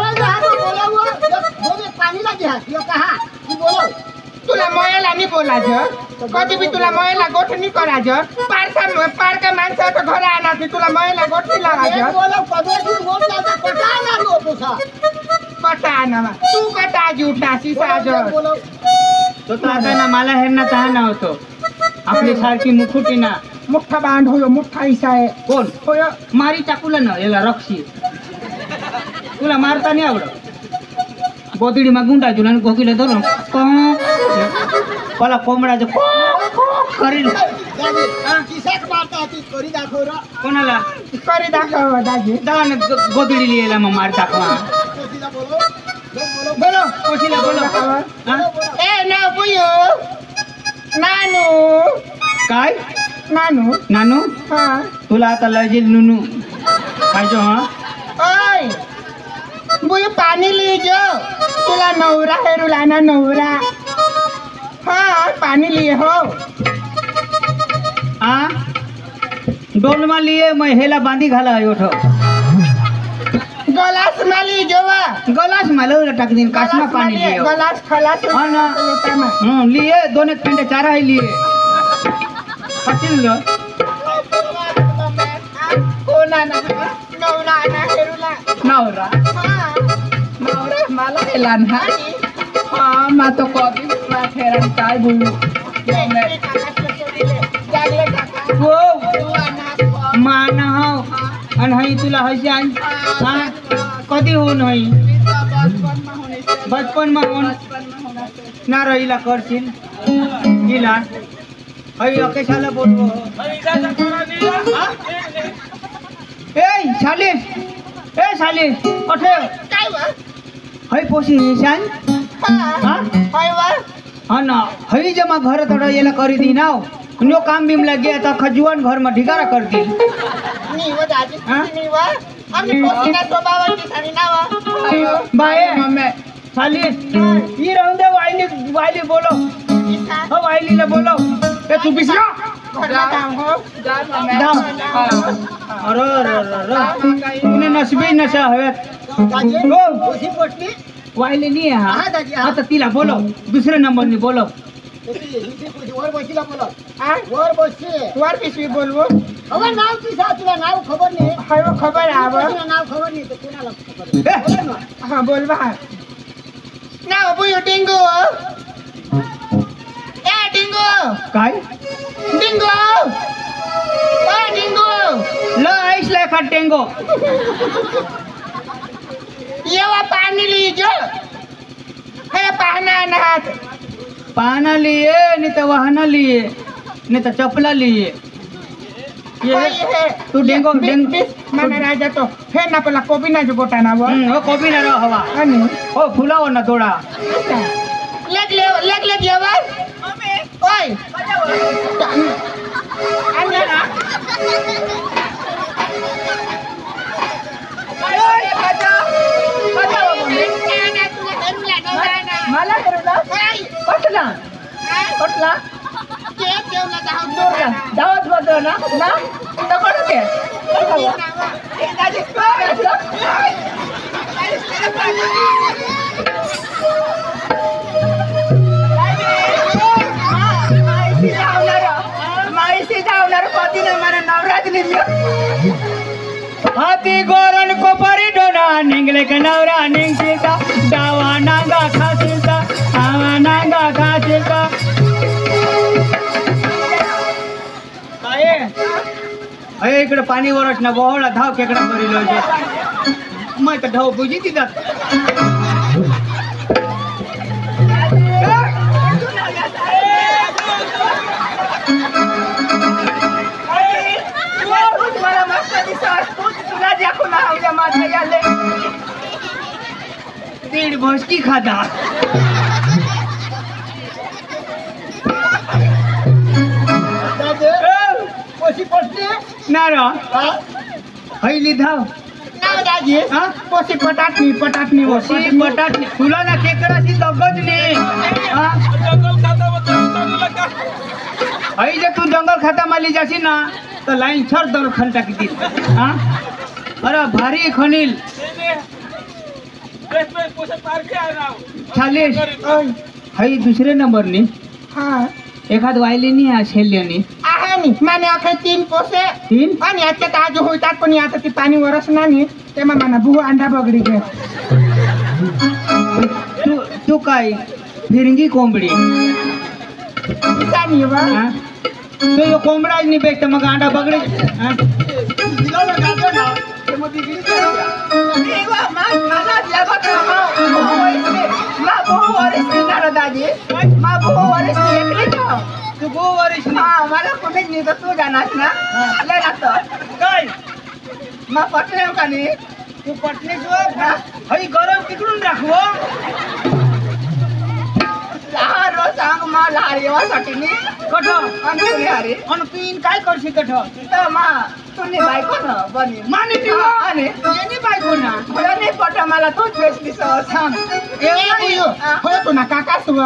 तुला मोयाला नाही बोलायचं कधी बी तुला मोयाला गोठ नाही करायचं पारका माणसं तर घर आणा तुला मोयाला गोठ नाही लागायचं कटा आणा तू कटा जुटा सीसाजर तो तर आता ना मला हेरना तहाना होतो आपली सारखी मुखुटी ना मुठ्ठा बांध होयो मुठ्ठा ईसा आहे कोण होयो मारी टाकूला ना याला रक्षी तुला मारता नाही आवडत गोदडी मागून टाकून आणि गोकीला धरून मला कोंबडाचं करील कोणाला करी दाखव दाजी दहा गोदडी लिहायला मग मार टाकवा बोलो कोशीला बोलो हा? ए ना बुयो नानू काय नानू नानू हा तुला आता लजील नुनू खायचो हा ओय बुयो पाणी लीजो तुला नवरा हेरुला ना नवरा हाँ पानी लिए हो आ डोलमा लिए मैं हेला बांधी घाला है उठो गलास माली जोवा गलास मालो टाक दिन कासमा पानी लिए गलास खलास हाँ ना लिए दोन एक घंटे चारा ही लिए पचिल लो कोना ना नवरा ना हेरुला नवरा हाँ नवरा मला हेलान हा हाँ मैं तो कॉफी मैं ठहरन काय बोलूं वो माना हो आणि हई तुला हसी आन हाँ कधी होऊन हई बचपन में होऊन ना रहीला करशील किला हई अकेशाला बोलवो ए शालिश अठे काय वा हई पोशी शान हाँ हाँ ना हई जमा घर थोड़ा ये करी दी ना नो काम बीम लग गया तो खजुआन घर में ढिगारा कर दी नी वो दादी नी वा हमने पोसीना स्वभावाची साडी नावा बाये मम्मी साली ये रहूं दे वाइली बोलो हाँ वाइली ले बोलो ये तू बिसरा दाम हो दाम अरे अरे तूने नसीबी नशा है वाइली नहीं है हाँ तो तिला बोलो दूसरे नंबर नहीं बोलो वर पिशवी बोलवो हाय वो खबर आव हाँ बोलवा ना बुयो डिंगो ए डिंगो काय डिंगो ओ डिंगो लो आइस ले खटेंगो ये वा पानी लीजो है पाना नाथ पाना लिए नहीं तो वाहना लिए नहीं तो चपला लिए ये तू डेंगो mana raja to he na pala kopi na jogota na wo वो कॉपी ना रहो हवा ani ओ फुला हो ना थोड़ा leg yawa oi anya na मला करूला पटला पटला दावत बदल ना तकड़ के हाथी गोरन को परी डोना निंगले के नवरा निंग सीता दावा नांगा खासिता आवा नांगा खासिता काय अरे इकडे पाणी वरच ना बोहळा धाव केकडा भरी लोजे मैं तो ढाव बुझी ती जात मला मस्त दिसत तुला ज्या तीड भोसकी खाता पोशी पटली ना रा हई लिधाव नाव दाजी हा? पोशी पटाटणी पटाटणी पोशी बटाट तुला ना केकराची दगज नाही हा? हई जे तू जंगल खाता माली जाशी ना तर लाईन छर दर खंटा किती हा अरे भारी खनील चालीस हई दुसरे नंबर नी हा एखाद वायली नी शेल्य आहे नी माने अखे 3 पोसे तीन आणि याच्यात आज होतात पण आता ती पाणी वरसना नी तेव्हा मला भू अंडा बगडी गे तू तू काय फिरंगी कोंबडी जाणी वा हा? तो यो कोंबडा नाही बेचत मग अंडा बगडे हा? तू गो वरिश मला कुठे निघत तू जाणार ना लय लागतं काय मग पटले का नाही तू पटणेश्वर हई गरम तिकडून दाखव लहान रोज सांग मा लहान येवासाठी नी कठ आणि तुने हरी आणि तू इन काय करशी कठ तर मा तुने बायको न बनी माने ती आणि येणी बायको ना मला नाही पट मला तोच वेचली सांग होय तू ना काका सुव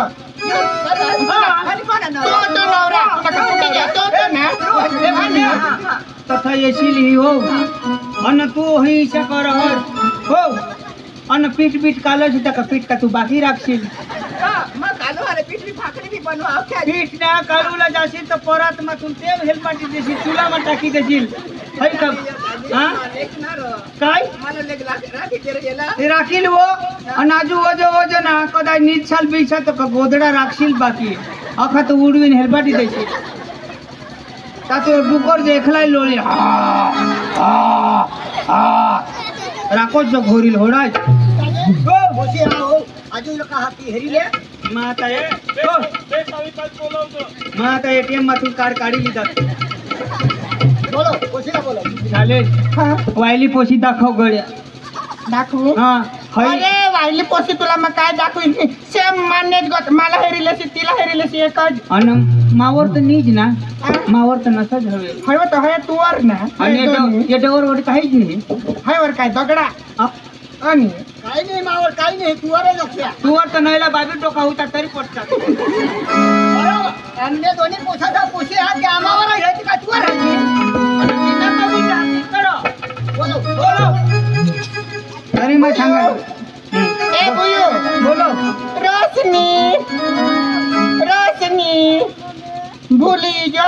तथा येशील ही हो अन तू ही इच्छा कर हो अन पीठ पीठ कालच का पीठ का तू बाकी राखशील मग आलो अरे पिठली भाकरी बी बनवा पीठ ना काढूला जाशील तर परत मग तू तेल हेलपाटी देशील तुला मग टाकी देशील है का हा काय ते राखील वो आणि आजू वजो वजो ना कदा नीचाल बिछा तो का गोदडा राखशील बाकी अखा तो उडवीन हेलपाटी देशील तातो डुकर जे एकलाय लोळी राखोच जो घोरील होडाच माता एटीएम माथून कार्ड काढी लिहितात चालेल वायली पोशी दाखव गड्या दाखवू हा हई अरे वाहिली पोसी तुला मग काय दाखवीन सेम मान्यच गोत मला हेरिलेसी तिला हेरिलेसी एकच अन मावर तर नीज ना मावर तर नसच हवे हवं तर हय तुवर ना आणि येटावर वर काहीच नाही हयवर काय दगडा आणि काही नाही मावर काही नाही तुवर तर नाहीला बाबी टोका होता तरी पडतात अन्य दोन्ही पोसाचा पोशी हा त्या आमावर घ्यायची का तुवर तरी मग सांगा ए बुयू बोलो रोशनी रोशनी भूली जो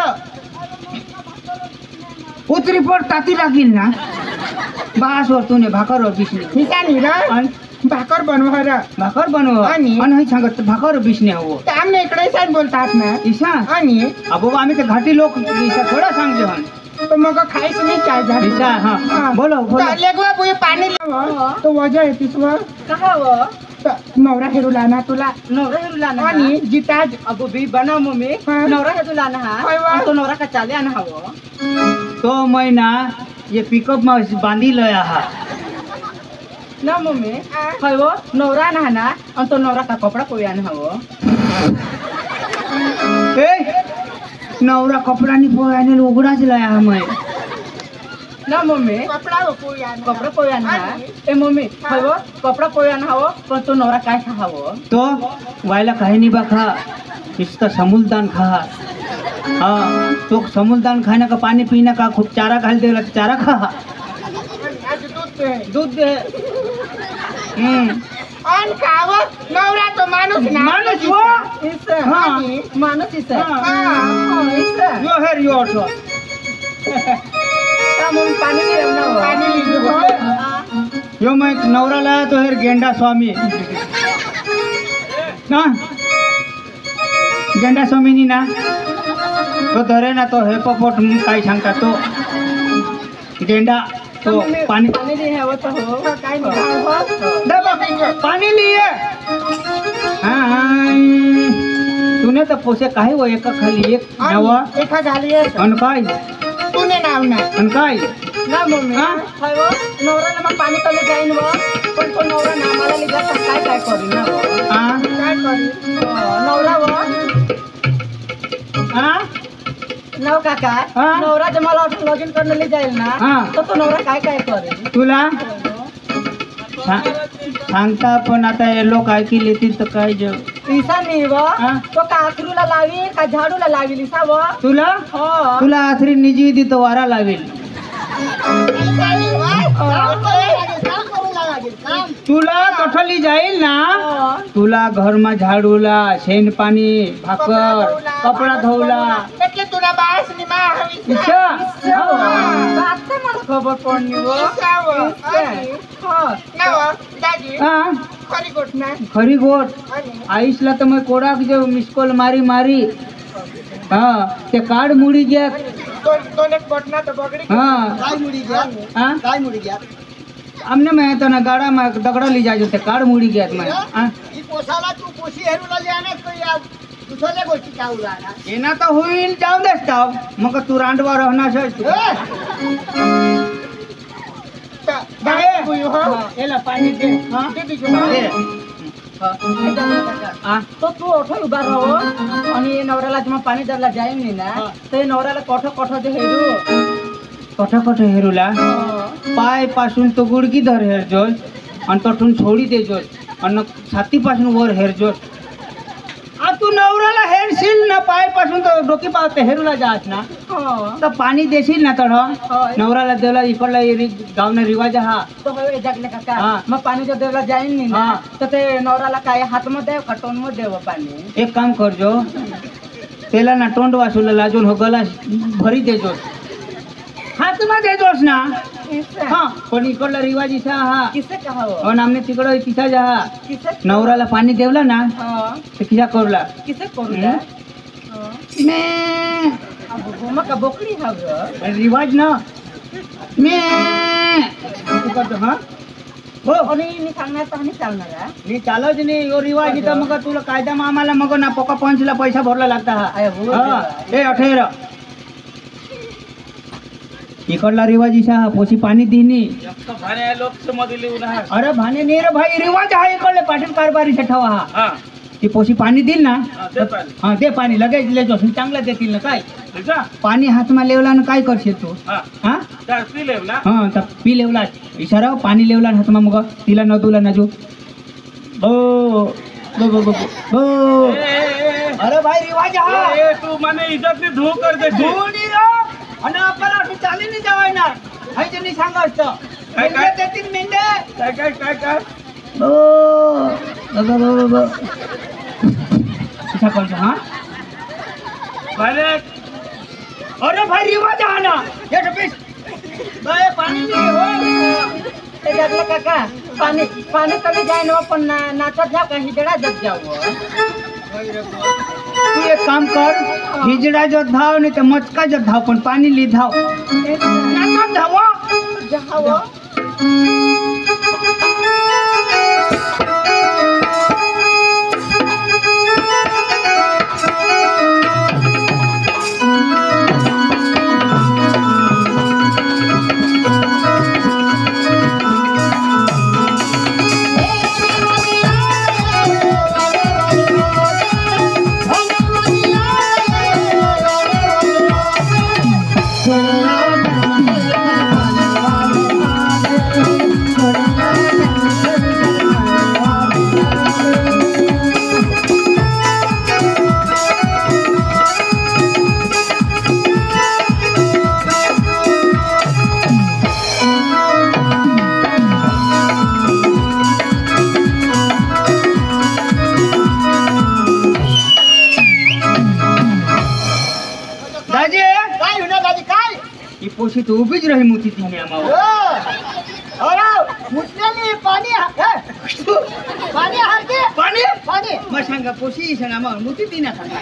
उतरी पड ताती लागील ना बास वर तुने भाकर वर बिसणे निशानी र आणि भाकर बनवा र भाकर बनव आणि? आणि हई सांगत भाकर बिसणे हवं तर आमने इकडे साईड बोलतात ना ईशा आणि अबो आम्ही तर घाटी लोक ईशा थोडा सांगते हन तो मग खायच नाही चाय झाली ईशा हा बोलो बोलो लेगवा बुई पाणी लाव तो वजा येतीस व कहा नवरा हेरुला ना तुला नवरा हेरू लाना आणि जिताज अबो भी बना मम्मी हाँ। नवरा हेरू लाना हाय वा। तो नवरा का चाले आना हवो तो महिना ये पिकअप में बांधी लया हा ना मम्मी हाय वो नवरा ना ना और तो नवरा का कपड़ा कोई आना हवो ए नवरा कपडा नि पोयाने उघडाच लया हा मैं ना मम्मी कपडा कोई आना कपड़ा कोई आना है ए मम्मी हाय वो कपड़ा कोई आना हवो पर तो नवरा काय खा हवो तो वायला काही नहीं बखा इसका समूलदान खा हाँ तो समूलदान खाने का पानी पीने का खूब चारा घाल देला तो चारा खा आज दूध पे दूध दे अन खाव नवरा तो माणूस ना माणूस वो इस हाँ। आणि माणूस इस हाँ। हां इस यो है यो ऑटो का मम्मी पानी नहीं रखना हो पाणी लीजिए यो मैं नवरा लाया तो है गेंडा स्वामी ना गेंडा स्वामी नी ना तो धरे ना तो हे पपोट काय सांगता तो गेंडा तो पानी पानी नहीं है वो तो हो काय नाही दे पानी लिए हाँ तूने तो पोसे काहे वो एक खाली एक नवा एका झाली अनकाय तुने नाव ना अनकाय ना मम्मी हाँ? हाय वो नवरा ना मग पानी कमी जाईन वो पण तो नवरा नामाला लिहिला तर काय करीन ना हो? हा काय करीन नवरा व हा नव काका हा? नवरा जर मला वाटून लग्न करण्याला जाईल ना हा. तर तो नवरा काय करेल तुला सांगता पण आता हे लोक ऐकले येतील तर काय जग इसा नाही व हा? तो काकरूला लावी का झाडूला लावी लिसा व तुला हो तुला आखरी निजी दी तो वारा लावेल तुला कठली जाईल ना तुला घरमा झाडूला शेण पाणी भाकर कपडा धुवला એટલે તુના બાસ ની માં હવી इच्छा आता मला खबर पडली व નાવ દાદી हा ખરી ગોટ ના खरी गोट आईसला तर मग कोडाक जे मिसकोल मारी मारी हा ते कार्ड मुडी घ्या તોને બટના તો બગડી हा કાઈ મુડી ગયા हा કાઈ મુડી ગયા अमने मैं तो ना गाड़ा में दगड़ा ली जा ते कार्ड मुड़ी गया मैं हाँ ઈ પોસાલા તું પોસી હેરુલા લેને તો યા दुसऱ्या गोष्टी चावला ना येना तो होईल जाऊ देस ताव मग तू रांडवा रहना छे बाय बुयो हो एला पाणी दे हां ते बिजो दे आ तो तू ओठो उभा राहो आणि नवऱ्याला जेव्हा पाणी द्यायला जाईल नाही ना ते नवऱ्याला कोठो जे हेरू कठ हेरुला पाय पासून तो गुडगी धर हेरजोल आणि तठून छोडी देजोल आणि छाती पासून वर हेरजोल आ तू नवऱ्याला हेरशील ना पाय पासून तो डोकी पावते हेरूला जास ना तर पाणी देशील ना तड नवऱ्याला देवला इकडला गावना रिवाज हा तो हे जगले हा. काका मग पाणी जर द्यायला जाईल नाही ना हा. तर ते नवऱ्याला काय हातमध्ये का टोनमध्ये देव पाणी एक काम करजो तेला ना तोंड वासूला लाजून हो गला भरी देजो हातમાં देजोस ना हा पण इकडला रिवाज इसा हा किसे कहावं आणि आमने तिकडं तिसा जा किसे नवऱ्याला पाणी देवला ना तर किसा करला किसे करू द्या मे मग का बोकडी हवं रिवाज ना मे तू करतो हा हो आणि मी सांगणार तर आम्ही चालणार आहे मी चालच नाही यो रिवाज इथं मग तुला कायदा मामाला मग ना पोका पंचला पैसा भरला लागता हा अरे हो हा ए अठेर इकडला रिवाज इसा हा पोशी पाणी दिनी भाने लोकसमध्ये लिहून आहे अरे भाने नाही रे भाई रिवाज हा इकडले पाटील कारभारी ठेवा हा हा ती पोशी पाणी देईल ना ते पाहिजे हा ते पाणी लगेच लेजो चांगला देतील ना काय ठीक आहे पाणी हातमा लेवला ना काय करशील तू हा हा त्या पिलेव ना हा तर पी लेवला इशारा पाणी लेवला ना हातमा मग तिला न तुला ना जो बो बो बो बो बो अरे भाई रिवाज हा ए तू મને इज्जत ની ધૂ કર દે धुनी रो आणि आपल्याला अशी चाली नाही जावाय ना हाय त्यांनी सांगायचं काय? मेंढे देतील मेंढे काय ओ बो बो बो बो कसा करतो हा भाने अरे भाई रिवाज हा ना ये टपीस बाय पाणी नाही हो ते जगलं काका पाणी पाणी कमी जाय ना पण नाचत जा का हिजडा जग जावं तू एक काम कर हिजडा जो धाव नाही तर मचका जो धाव पण पाणी ली धाव नाचत धाव जावं दाजी काय होणार दादी काय ही पोशी तर उभीच राही मोठी तिने आम्हाला अरे मुतलेली पाणी पाणी हारते पाणी पाणी मग सांगा पोशी सांगा मग मोठी तिने सांगा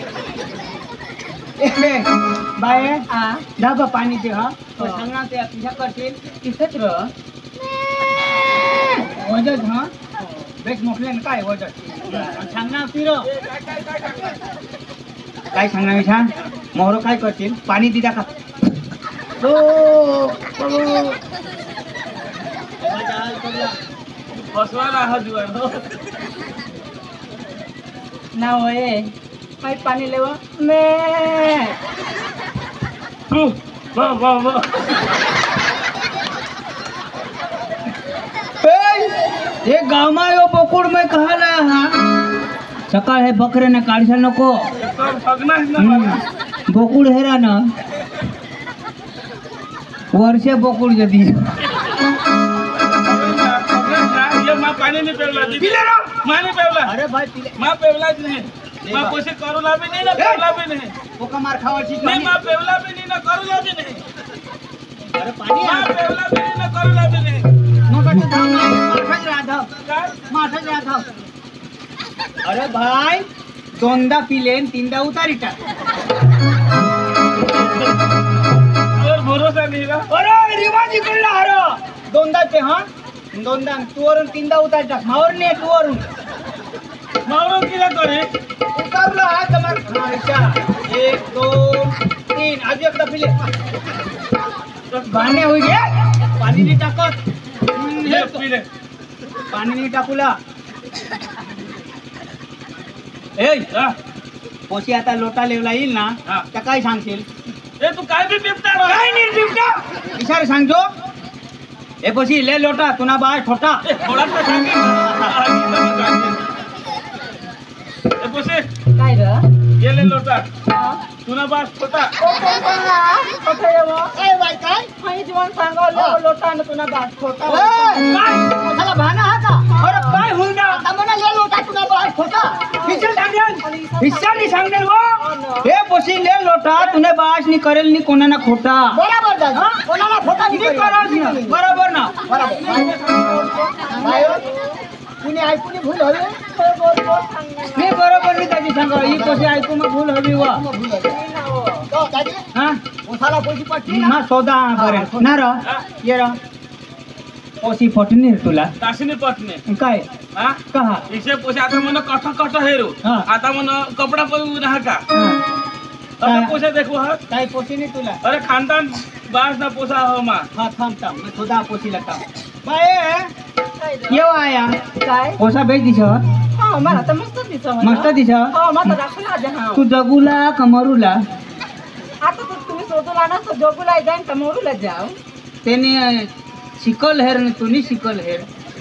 बाय हा दाबा पाणी दे हा सांगा ते तुझ्या करतील किसेच र वजन हा बेस मोकले ना काय वजन सांगणार फिर काय सांगणार मी सांग मोहर काय करतील पाणी दिदा का फसवा रहा जुआन ना होए भाई पानी लेवा मैं वाह वाह वाह हे गावमा यो बोकुड में कहाला हा सकाळ हे बकरे ना काढसा नको सब भगना है ना बोकुड हेरा ना वर्षे बोकुड जदी ये माँ पानी नहीं पेवला दी पीले ना माँ नहीं पेवला अरे भाई पीले माँ पेवला नहीं माँ कोशिश करूला भी नहीं ना पेवला भी नहीं वो का मार खावा ठीक नहीं माँ पेवला भी नहीं ना करूला भी नहीं अरे पानी माँ पेवला भी नहीं ना करूला भी नहीं मगर तो धाम माठज राधा काय माठज राधा अरे भाई दोनदा पिलेन तीनदा उतारी टाक और भरोसा नहीं रहा अरे रिवाज इकडला हर दोनदा पे हा दोनदा तू वरून तीनदा उतारी टाक मावर ने तू वरून मावरो किला करे उतारला हा तमार खायचा 1 2 3 आज एकदा पिले भाने होई गे पाणी नाही टाकत ये पीले पाणी नाही टाकूला ए हा पोशी आता लोटा लेवला येईल ना हा. त्या काय सांगशील ए तू काय भी पिपता काय नाही ड्युटा इशारे सांगतो ए पोशी ले लोटा तुना बाळ ठोटा थोड़ा सा सांगे ए पुसे काय रे ये ले लोटा तूना बास छोटा ए बाई काय हाय जीवन सांगलो लोटा न तुना बास छोटा काय मोठाला भाना हा का अरे काय होईल ना आता म्हणा ले लोटा तुना बाळ ठोटा हिस्सा सांगेल हिस्सा नाही सांगेल हो ए पोशी ले लोटा तुने बास नि करेल नि कोणा ना खोटा बरोबर दादा कोणाला खोटा नि करल बरोबर ना कुणी ऐकून भूल हवे मी बरोबर मी त्याची सांगा ही पोशी ऐकून मग भूल हवी वा हा उसाला पैसे पटली ना सौदा बरं ना र ये र पोशी फटणी रे तुला तासनी पटने काय हा कहा इसे पोसे आता मन कठ कठ हेरो हा. आता मन कपड़ा पर रहा का काय? आता पोसे देखो हा काय पोशी नाही तुला अरे खानदान बास ना पोसा हो मा हा थांब थांब मी सौदा पोशी लटा बाय येव आया काय पोसा बेच दिस हा मला तर मस्त दिसत मस्त दिस हा मला दाखवला आज हा तू जगूला कमरूला आता तर तुम्ही शोधून आणा तर जोगुला जाईन का मोरूला जाऊ त्याने शिकल हेर न तू नाही शिकल हेर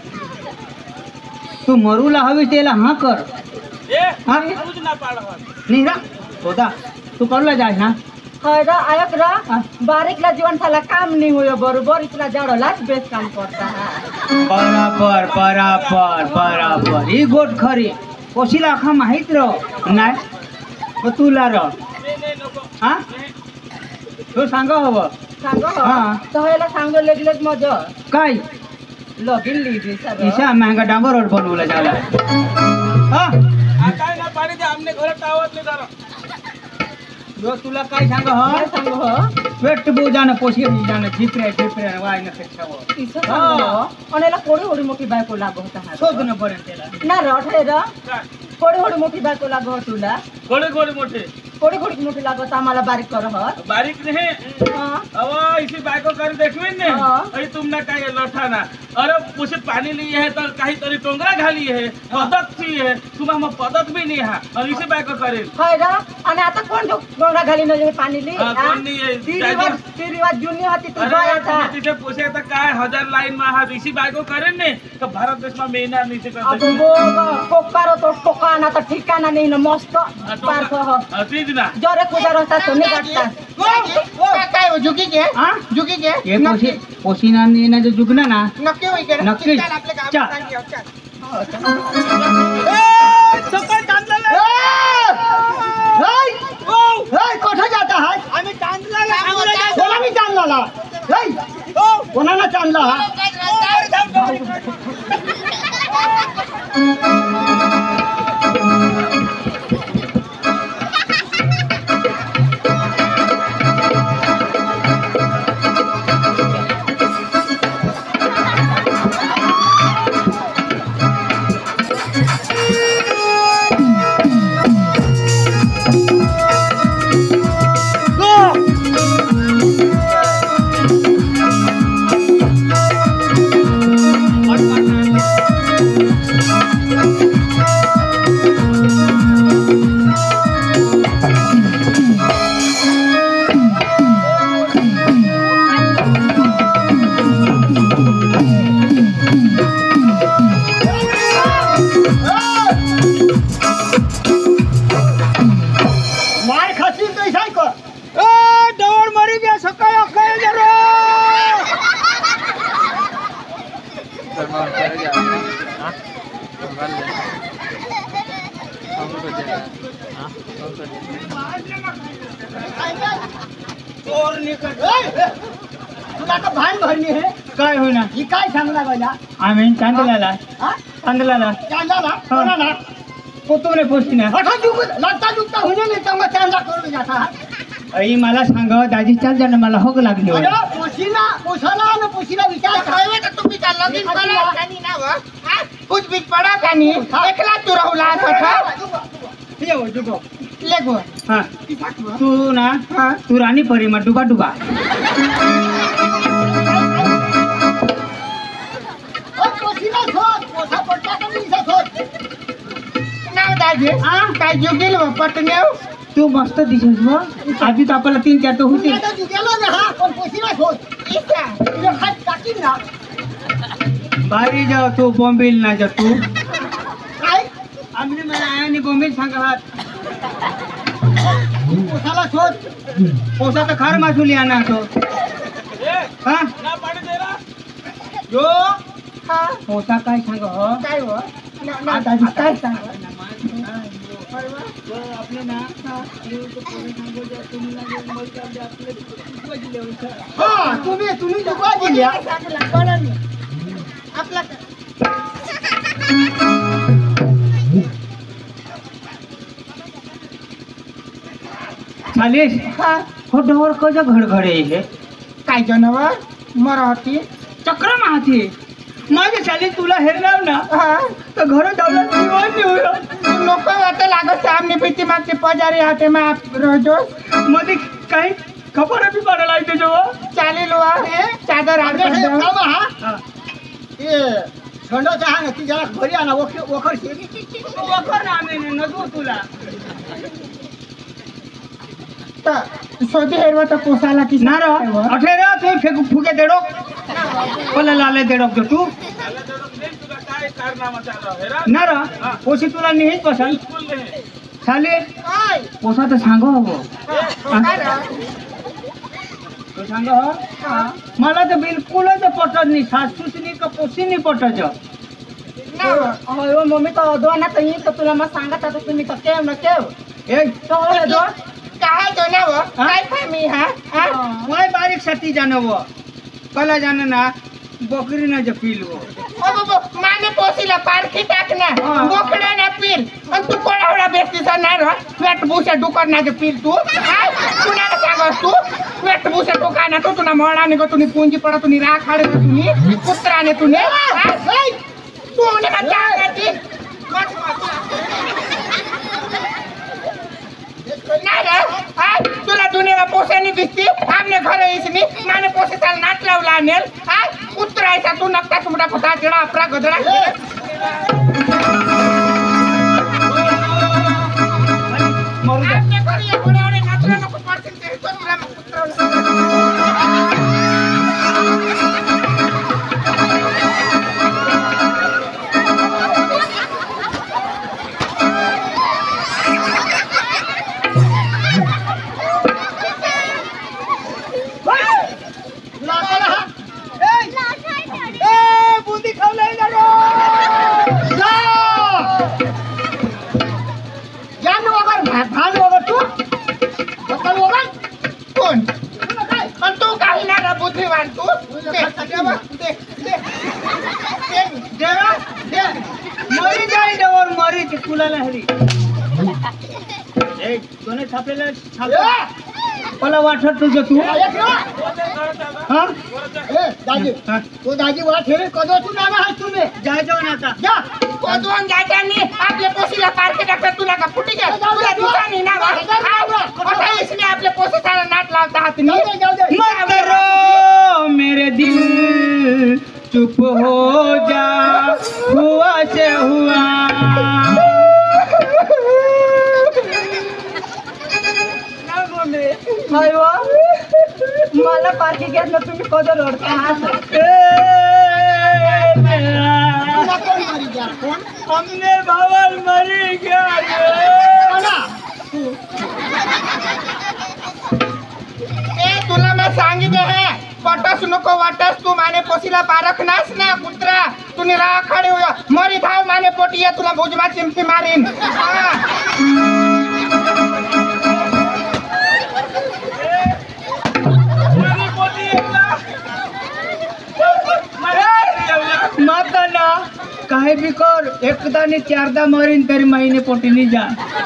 तू मरूला हवी त्याला हा कर ए हा बुझ ना पाड़ हा नाही रा सौदा तू करूला जाय ना हाय रा आयक रा हा. बारीकला जीवन साला काम नहीं हुयो बरोबर इतना जाडोलाच बेस काम करता है बराबर बराबर बराबर ही गोट खरी पोशीला खा माहित रह नाही तुला र नाही नको हा तू सांग हवं सांगो हा. तो ह्याला सांगो लगेच मज काय लगीन लिहिली सर ईशा महंगा डांबर रोड बनवला झाला हा आता ना पाणी दे आमने घर टावतले जरा यो तुला काय सांग ह सांगो पेट बुजान पोशी जान झिपरे वाय न खेचाव तिसं सांगो आणि याला कोडी होडी मोठी बायको लागो होता हा शोध न पर्यंत त्याला ना रठ हे र काय कोडी होडी मोठी बायको लागो तुला गोडे गोडे मोठे कोडी होडी मोठी लागो तर आम्हाला बारीक कर हत बारीक नहीं अब इसी बाइको कर देखवे ने हाँ. अरे तुमने काय लठा ना अरे उसे पानी लिए है तो कहीं तरी टोंगरा घाली है पदक थी है तुम्हां में पदक भी नहीं है और इसी बाइको करे हाय रा आणि आता कोण डोंगरा घाली न जे पाणी ली हाँ, कोण नाही आहे. ती रिवाज जुनी होती तू गया था अरे तिथे पोसे तर काय 1000 लाइन में हा इसी बाइको करे ने तो भारत देश में मेहनत नहीं से अब करते वो कोकारो तो टोकाना तो ठिकाना नहीं न मस्त पार्क हो तीज ना जरे कुदर होता तो नहीं काटता काय हो झुकी के हा झुकी के हे पोशी पोशीना ने जो जुगना ना नक्की होई के नक्की चा सकाळ चांदला कोठा जाता है आम्ही चांदला कोणा मी चालला कोणाला चालला चोर निकट तुला का भान भरली आहे काय होईना ही काय सांगला बाला आम्ही तांदळाला हा तांदळाला चांदाला कोणाला कोतुमरे पोचीना अठा जुग लागता जुगता होणे नाही तर मग चांदा करून जाता आई मला सांग दाजी चाल जाणं मला होग लागली होय. अरे पोसाला आणि पोशीला विचार कळवे का तुम्ही का लगीन पडा खानी ना व हा? कुछ बीच पडा खानी एकला तू राहुला असं ये हो, जुगो. लेगो हा तू ना तू राणी परी मग डुबा डुबा पोशीला शोध पोसा पडता का नाही शोध नाव दाजी काय जुगील व पटनेव तू मस्त दिसस मग आधी तर आपल्याला 3-4 तो होते आता जुगेलो ना हा पण पोशीला शोध इसा तुला खात टाकीन ना बाहेर जाऊ तू बॉम्बेल ना जा तू काय आम्ही मला आणि बॉम्बेल सांगा पोसाला शोध पोसा तर खार मासुली आणा तो हा ना पाणी दे ना जो हा पोसा काय सांग हो काय व आता दाजी काय सांग आपलं ना हा तुम्ही जुगवा दिल्या आपला चालीस हा हो डोर कजा घडघडे हे काय जनावर मराठी चक्र माहाती माझे चालीस तुला हेरणार ना हा तर घर जाऊला जीवन निवडलं नको वाटं लागत सामने भीती मागते पजारी हाते में आप रोजो मध्ये काही खबर बी पडायला येते जेव्हा चालेल वा चादर अरे हे आड बाबा हा हा. ते थंडचा हा ना ती जरा घरी आणा वखर वखर ना आम्ही नजू तुला शोधी हेरवा तर पोसाला की ना रो अठेरा तू फेकू फुके देडो पला लाले देडो जो तू त्याला जरूर नाही तुला काय कारनामा चालू आहे रा ना रो पोशी तुला नेहीच पसंत स्कूल नाही चाले ओय पोसा तर सांगो हवो काय तो सांगो हो मला तर बिलकुलच पटत नाही सासूच नाही का पोशी नाही पटत हो मम्मी तो दो ना तई तो तुला मग सांगत आता तुम्ही तो केव न केव ए तो हो दो काय जो ना वो काय फामी हा मैं बारीक साथी जानो वो कला जानो ना बकरी ना जो पील वो ओ बाबा माने पोसीला पारखी टाकना बोकडा ना पील आणि तू कोणावडा बेस्तीचा ना रो वेट बुशा डुकर ना जो पील तू कुणा सांगस तू वेट बुशा डुका ना तू तुना मोळा ने गो तुनी पुंजी पडा तुनी राखाडे तुनी कुत्राने तुने तू ने बच्चा करती नाही रे तुला दुनिया पोसानी दिसती आमने घर इसनी माने पोसे चाल नाट लावला नेल उतरायचा तू नक्का तुमडा फटा जेडा आपला गदडा आपने घर ये बडे बडे नाटला नको पडतील ते तो तुला बुंदी खावलंय ना रो जान वगैर भान वगैर तू बकल वगैर कोण आणि तू काही ना रे बुद्धिवान तू दे देवा दे मरी जाई देवर मरी ते कुलाला हरी ए कोणे छापेला छाप मला वाटत तुझं तू हा दाजी तो दाजी वाट ठेवे कदो तू नाम आहे तुम्ही जायचो ना आता जा कोदवून जायच्यानी आपल्या पोशीला पारखे टाकतात तुला का फुटी घ्या तुला दुकानी ना आता इसने आपल्या पोशीला नाट लावता हात जाऊ दे मत करो मेरे दिल चुप हो जा हुआ से हुआ मला पारखी घेत ना तुम्ही कदर ओढता तुला कोण मारी जा कोण हमने भावल मरी गया कोणा ए तुला मैं सांगितले हे पटस नको वाटस तू माने पोशीला पारख नास ना कुत्रा तू निरा खडे होय मरी धाव माने पोटी तुला भुजमा चिमटी मारीन काही बी कर एकदा आणि चारदा मरीन तरी महिने पोटी नाही जा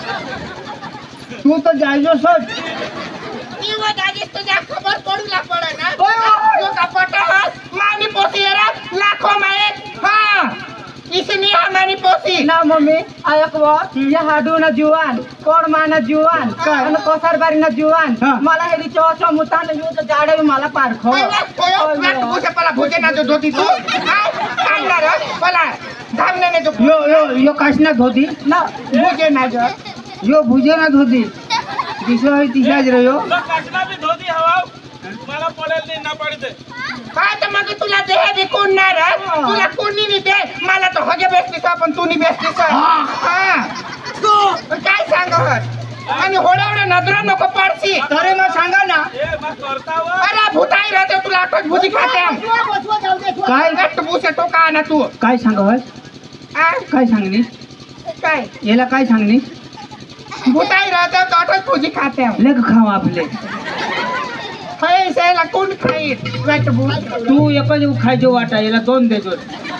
तू तर जायचो सच निवा दाजीस तुझ्या खबर पडूला पडे ना ओय, ओय. जो का पटहस मानी पोसी रे लाखों में एक हाँ इसनी हमारी पोसी ना मम्मी ऐकवा या हाडू ना जुवान कोण माना जुवान आणि कोसार बारी ना जुवान हा. मला हेली चो मुतान येऊ तर जाडे मला पारखो मैं पूछे पला भोजे ना जो धोती तू काढला रे पला धामने ने जो यो यो यो काशनात होती ना भोजे ना जो यो भुजेनात होती दिसो आहे तिच्याच रे यो तो कचरा भी धोती हवा मला पडेल नाही ना पडते काय तर मग तुला दे बी कोण ना रे तुला कोणी नाही दे मला तर हगे बेसतीस पण तू नाही बेसतीस हा तू काय सांगत आणि होड्यावड्या नजरा नको पाडशी अरे मग सांगा ना ए मग करता व अरे भूताई राहते तुला आठवत भुजी खाते काय गट्ट भूसे टोका ना तू काय सांगवस आ? काय सांगली काय याला काय सांगली भूताई राहते तो आठवत भुजी खाते लेख खाव आपले पैसेला कोण खाईल गट्ट भूस तू एकच खायचो वाटा याला दोन देतो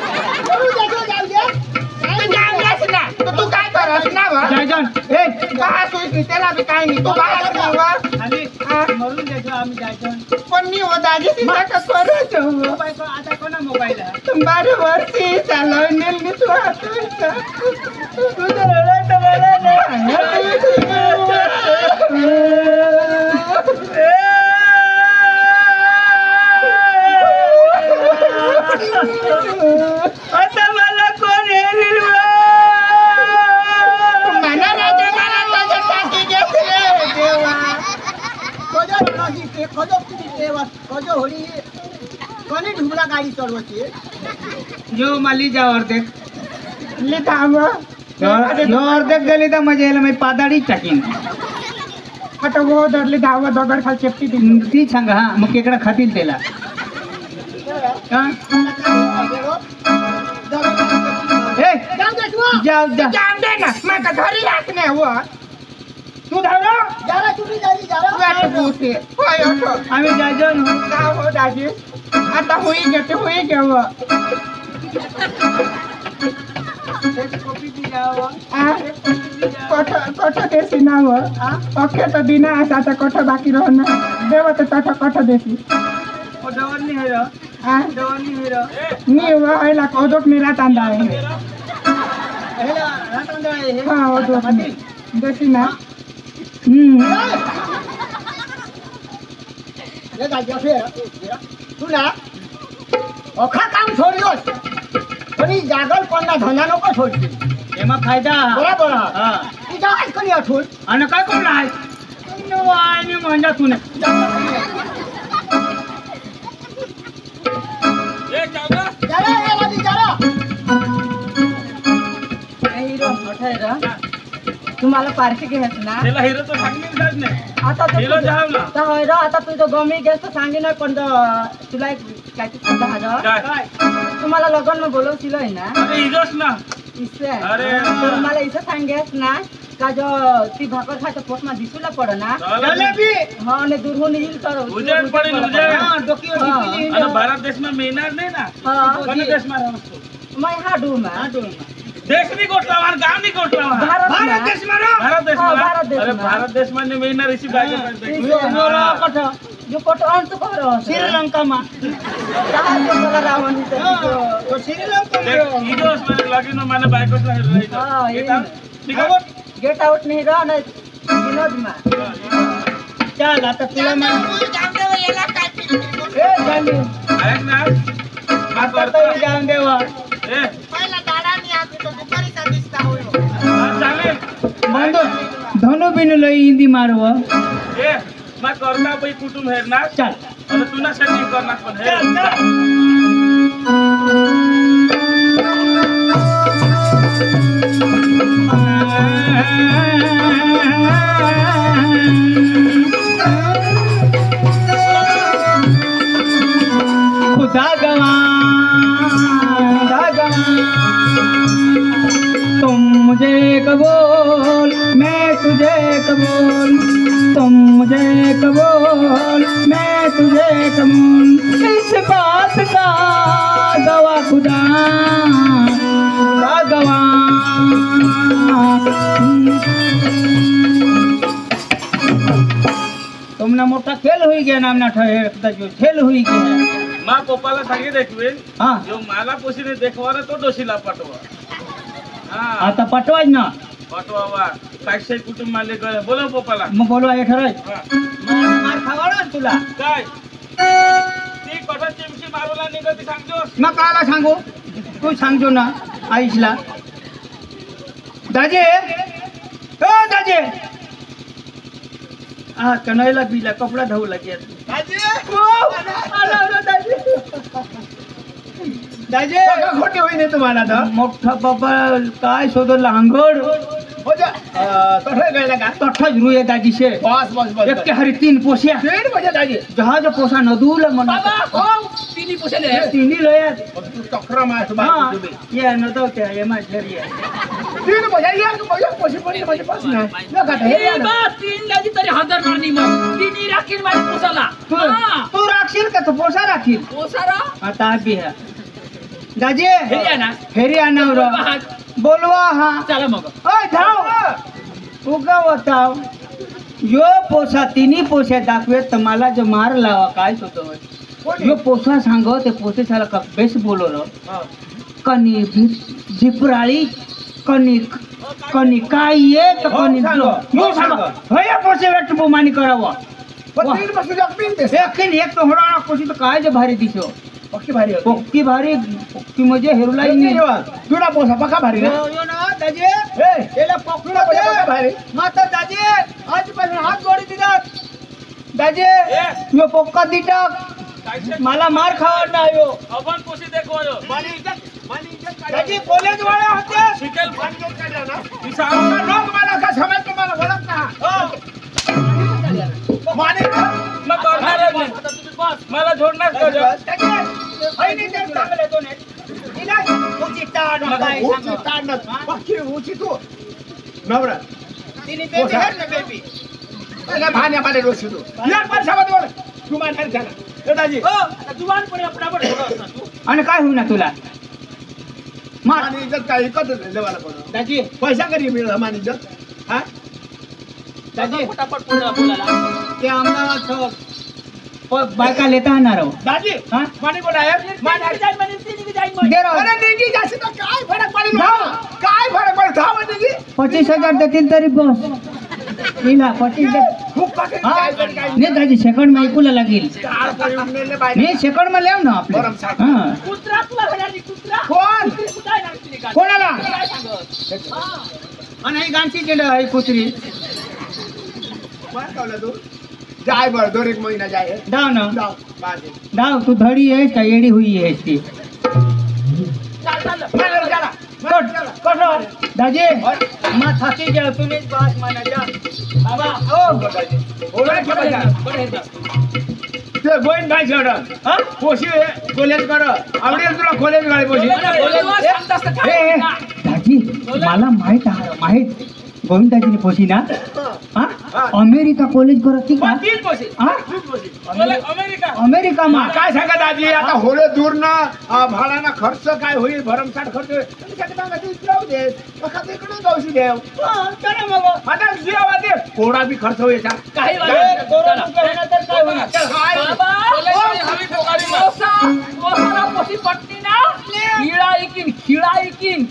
ना तू काय करस ना वा जायजन ए बाहेर सुई त्याला बी काय नाही तू बाहेर नाही वा आणि आ? मरून देतो आम्ही जायजन पण मी हो दाजी तिला का करत आता कोणा मोबाईल आहे तुम्हारे वर्षी चालो नेल मी तू आता आता मला कोण येईल मला राजा मला माझ्या टाकी घेतले देवा जो माली जा अर्धेक लिखा मग जो अर्धेक गेली तर मजा यायला मी पादाडी टाकीन हट वो धरली धाव दगड खाल चेपटी ती ती सांगा हा मग केकडा खातील त्याला हा? ए, जाऊ जा जाम दे ना मैं घरी राखने हुआ तू धावला वाट बूसे होय ओठो आम्ही जायचो ना जाव हो दाजी आता होई घेव कठ देसी नाव अखे तर दिना असा आता कठ बाकी राहणार देव तर तठ कठ देसी डवरनी हेर आ डवरनी हेर मी व्हायला कोदोक निरा तांदा आहे हा ओदोक देसी ना ઓખા કામ છોડ્યો પણ ઈ જાગલ પણના ધંધા નો છોડતી એમાં ફાયદા બરાબર હા ઈ જાજ કરી અઠુલ અને કઈ કોણ લાય નવાની મંજા તું ને ए जाऊगा જરા એ લાગી જરા हिरो मोठा तुम्हाला पार्टी घ्यायचं ना त्याला हिरो तर सांगितलं जात नाही आता तर हिरो जावला तर होय रे, आता तुझं गमी गॅस तर सांगे ना पण तुला एक काय ते सुद्धा हजर काय तुम्हाला लग्न में बोलवतील आहे ना अरे हिरोच ना इससे अरे तर मला इथं सांगेस ना का जो ती भाकर खायचं पोट मा दिसूला पड ना जलेबी हा आणि दूरहून येईल तर उजेड पडेल उजेड हा डोकीवर हा. टिकली आणि भारत देशમાં मिळणार नाही ना हा कोणी देशમાં राहतो मग हा डूम देश बी गोठला आणि गाव बी गोठला भारत भारत ना. देशમાં રહો. भारत हा, देशમાં भारत देशમાં. अरे भारत देशમાં नाही मिळणार इसी बागे जो कोट अंत करो શ્રીલંકામાં दहा कोटाला रावण તો શ્રીલંકા हिरोस મને લાગીનો મને બાયકોસ હા, રહી એ ठीक आहे गेट आउट नाही रहा ना विनोद मा ચાલ આ તો પેલા માં એ જાની ऐक ना આ તો તઈ જાણ દેવા ए हा, चालेल બંધો ધનો બીન લઈ હિન્દી મારવા ए मग करता बाई कुटुंब हेरणार ચાલ आणि तुला साठी करणार पण हे खुदा गवान तुम मुझे कबूल मैं तुझे कबूल तुम मुझे कबूल मैं तुझे कबूल इस बात का गवाह खुदा ना मोठा खेळ होई गया ना आमना जो खेळ होई गया मा पप्पाला सांगे देखवे हा जो मला पोशीने देखवाना तो डोशीला पाठवा हा आता पटवाज ना पाठवा काय कुटुंब माले गळे बोला पप्पाला मग बोलवा हे ठरय हा. मार खावाडा तुला काय ती कठोर चिमशी मारूला निघती सांगतोस मग काला सांगू तू सांगतो ना आईशला दाजे ओ दाजे हा कणायला बिला कपडा धुवू लागेल दाजे खोटी होई नाही तुम्हाला तर मोठा बाबा काय शोधो लांगड हो जा तसं गेलं का तठ्ठाच रुये दाजी शे बस बस बस एक के हरी तीन पोसिया तीन बजे दाजी जहाज पोसा नदूल मन तिन्ही पुसले तिन्ही लोयात तू तक्रार मार हा ये नदो त्या ये मा झरी तीन बजे या तू बजे पोशी पण बजे पास ना नका हे तीन लागी तरी हजार मारणी मग तिन्ही राखील माझ्या पुसाला तू राखशील का तू पोसा राखील पोसारा आता बी है दाजी फेरी ना फेरी आणावर बोलवा हा चला मग ओय धाव उगा बताव यो पोसा तिन्ही पोसा दाखवे तुम्हाला जो मार लावा काय होतो यो पोसा सांगो ते पोसे साला का बेस बोलो रो कनी झिपराळी कनी कनी काय ये तर कनी यो सांगो होय पोसे वेट बुमानी करावा तीन बजे जगतीन ते एक तो होणार पोसी तर काय जे भारी दिसो पक्की भारी होती पोक्की भारी पोक्की म्हणजे हेरुलाई नाही तुला पोसा पक्का भारी ना यो ना दाजे ए त्याला पकडू तुला पोसा पक्का भारी माता दाजे आजपासून हात जोडी दिलात दाजे यो पोक्का दिटाक मला मार खावा ना यो अपन पोशी देखवायो मानी इज्जत दाजे कॉलेज वाले होते शिकेल ना विसावा लोक मला का समज तुम्हाला ओळख ना मानी मग करणार बस मला झोडणार का उची तू नवरा भाण्यामध्ये रोशी तू तू माझ्या झाला दाजी आणि काय होईना तुला मार मानी इज्जत काय ऐकत लेवाला पडून दाजी पैसा कधी मिळला मानी इज्जत हा दाजी ते आमना बायका लेता आणणार हो दाजी हा? मानी बोला दे राव. अरे निघी जास्त तर काय फरक पडेल काय फरक पडेल धाव निघी 25,000 देतील तरी बस तिला 25,000 खूप पाकिट काय पण काय नाही दाजी सेकंड मध्ये ऐकूला लागेल चार पळी उडलेले बाई नाही सेकंड मध्ये लाव ना आपले बरं, साठ. हा कुत्रा तुला घराली कुत्रा कोण कुत्रा लागली का कोणाला काय सांगत आणि ही गांची केलं आहे कुत्री काय कावला तू जाय बर दोन एक महिना जाय धाव ना जाऊ बाजी धाव तू धडी आहेस का येडी हुई आहेस ती चाल चला कट दाजी मा थाकी जा तुम्हीच बास मानाच्या बाबा ते गोईन काय शेवट हा पोशी कॉलेज कर आवडेल तुला कॉलेज गाडी पोशी ए, दाजी मला माहित गोविंदाजीने पोशी ना हा अमेरिका कॉलेज करत का तीन पोशी हा अमेरिका अमेरिका मा काय सांगा दाजी आता होळे दूर ना भाडाना खर्च काय होईल भरमसाठ खर्च होईल त्याच्यात सांगा तू जाऊ दे एखाद इकडे जाऊशी देव चला मग आता जीवा दे थोडा बी खर्च होईल काही पोसाला पोसी पटली ना खिळा इकीन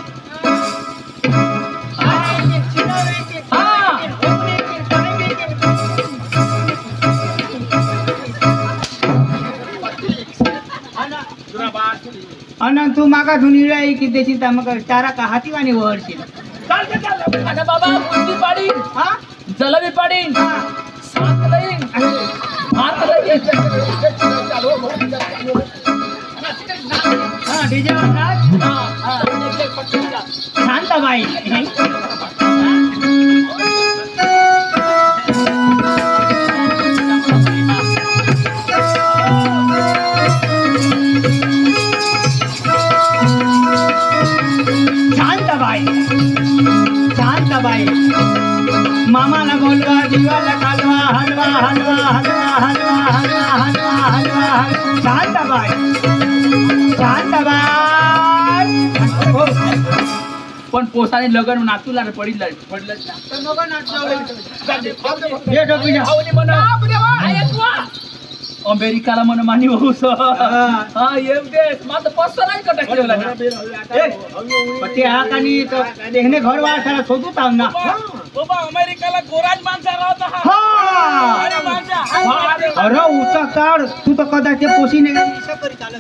आणि तू मागा धुनीला की त्याची मग चारा का हाती वाणी वळशील आता बाबा बुद्धी पाडीन हा जलबी पाडीन सात लईन भात लईन हा डीजे शांताबाई शांताबाई मामाला बोलवा जीवाला कालवा हलवा हलवा हलवा हलवा हलवा हलवा हलवा शांताबाई शांताबाई पण पोसाने लग्न नातूला पडील पडलंच ना हे ढोकी जा अमेरिकाला मन मानी होऊ हा येऊ दे माझं पस्ता नाही कटाकलेला ना पती हा कानी तो देखने घर वाला सारा शोधू ताव ना बाबा अमेरिकाला गोराज माणसा राहता हा अरे माणसा अरे उचा काढ तू तर कदाचित पोसी नाही दिशा करी चालत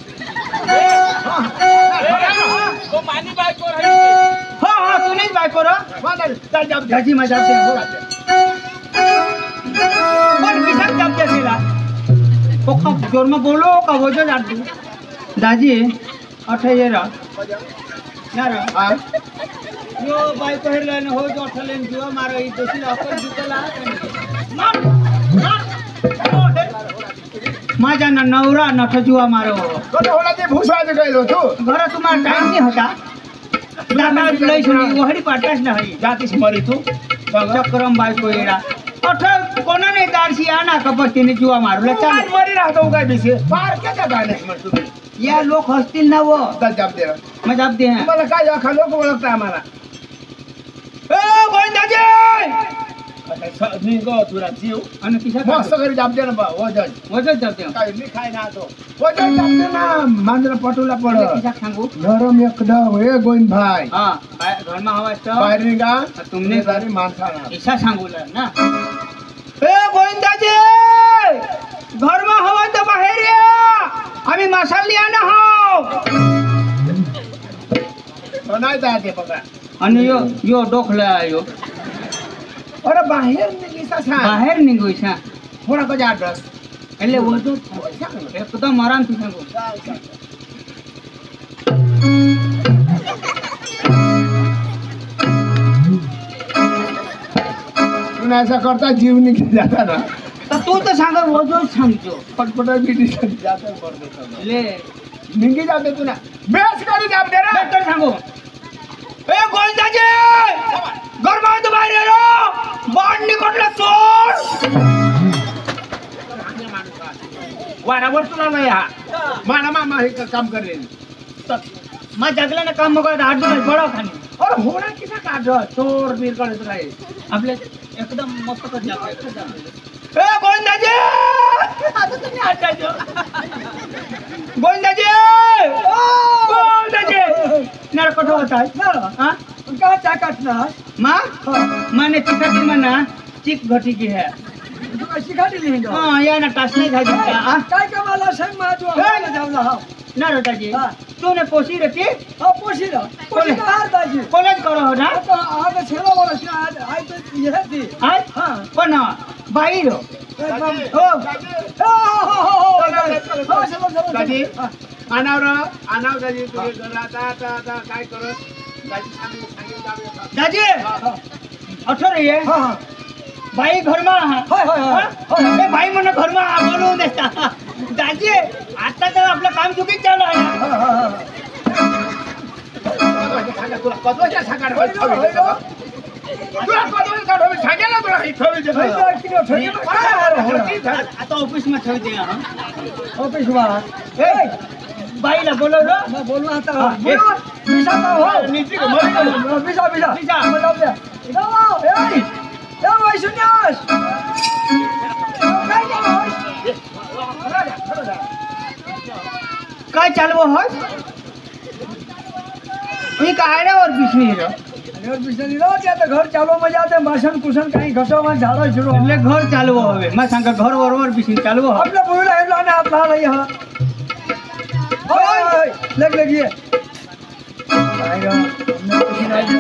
तो मानी बायको आहे हा हा तू नाही बायको रे चल जाब जाजी मजा दे पण किसान जाब दिला कोका जोर में बोलो का हो जो जात दाजी अठे ये रा ना रा हां यो बाइक हेरले न हो जो अठलेन जो मारो ई दोसी अकर जुतला मा जाना नवरा नठ जुआ मारो कोने होला ते भूसवा दे गइलो तू घर तुम्हारा टाइम नहीं होता दादा लई सुनी वहड़ी पाटास न हई जातिस मरी तू चक्रम बाइक को एरा अठे कोना ने दारसी आना कपस्ती ने जुआ मारू ला चल मरी राहतो काय बिसे पार के का गाणे मर तू या लोक हसतील ना वो चल जाब दे मजाब दे हैं मला काय अखा लोक ओळखता आम्हाला ए गोविंदाजी आता निगो तुला जीव आणि किसा मस्त घरी जाब दे ना बा वजन वजन जाते काय मी खाय ना तो वजन जाब दे ना मांजरा पटुला पड किसा सांगू नरम एकदम हे गोविंद भाई हां घर में हवा तो बाहेर निघा तुमने सारी माणसा ना किसा सांगू ना ए गोविंदाजी घर में हवा तो बाहेर या आम्ही मसाला लिया ना हो नाही जाते बघा आणि यो डोखला यो अरे बाहेर निघीसा छान बाहेर निघोयसा थोडा कजा ड्रेस એટલે વધુ એકદમ આરામથી सांगू तू ऐसा करता जीव निघून जाता ना तर तू तर सांग वजन सांगतो पटपटा बीटी जाता कर देता ले निघी जाते तू ना बेस करी जाब दे रे डॉक्टर सांगू ए गोविंदाजी घर में तो बाहेर रो बाण निकटला चोर वारावर तुला नाही हा माना मामा हे काम करेल मैं जगला ना काम मग हात दुखाय बडा खाली अरे होणार किसा काढ चोर बीर करत राहील आपले एकदम मस्त कर जाते ए गोविंदाजी आता तुम्ही हटायचो गोविंदाजी गोविंदाजी नर कठो होता है हां का चाकटना मां माने चिकटी मना चिक घटी की है तू कशी गाडी लिहिंग हां या ना टास नाही खायचा काय कमाला सांग मा तू आम्हाला जाऊला हा ना रोताजी तूने पोसी रहती हा पोशीला पोशीला हार दाजी कॉलेज करो हो ना आता आगे छेला वाला से आज आई तो ये थी हां हां पण बाई रो हो दादी आनावर दादी तुझे घर आता काय करत दादी सांगेल दाजी अठो रे हां बाई घर में होय ए बाई मन घर में बोलवून देता दाजी आता तर आपलं काम चुकीच चालू आहे तुला कदवाच्या साकार तुला कदवाच्या साकार सांगेल ना तुला आता ऑफिस में ठेवते ऑफिस वा ए बाईला बोलवलं मैं बोलना आता हाँ, विसा का हो नीचे मरी विसा विसा विसा. मतलब दे इधर आओ ए भाई सुन्यास काय चालवं होय मी काय रे और बीच में रो घर बिसनी रो त्या घर चालो मजा आते मासन कुसन काही घसवा झाडा सुरू એટલે घर चालवं हवे मैं सांगा घर बरोबर बीच में चालवं हवे आपला बोला है ना आपला नाही हा ओय लग लगिए आएगा हमने कुछ नहीं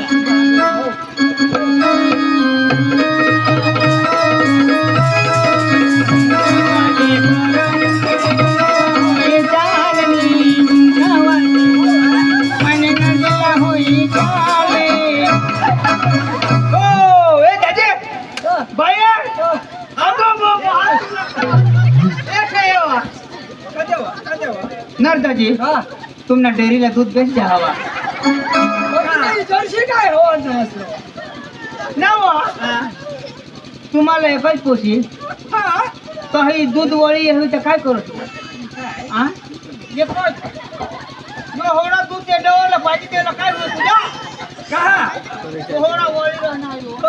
नरदाजी तुमना डेअरीला दूध बेच द्या हवा जर्सी काय हो नावा तुम्हाला एकच पोशी काही दूध वळी हे तर काय करू हा ये पण जो होणार दूध ते डवलं पाहिजे त्याला काय होत तुझ्या कहाँ थोड़ा वळी रहणार हो.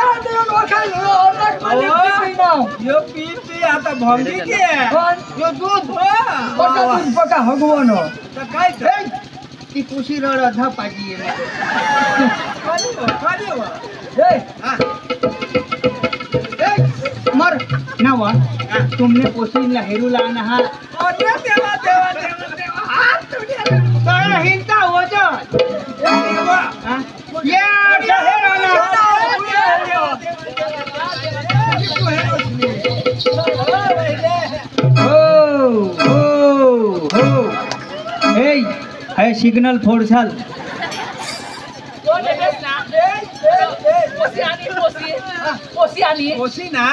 यो पी आता भंगी की आहे यो दूध पका हगवनो तर काय ती पुशी रड अधा पाजी मर नावा तुमने पोसीला हेरूला आना हा तर हिंता वजन ये है सिग्नल फोडसाल ओसी ना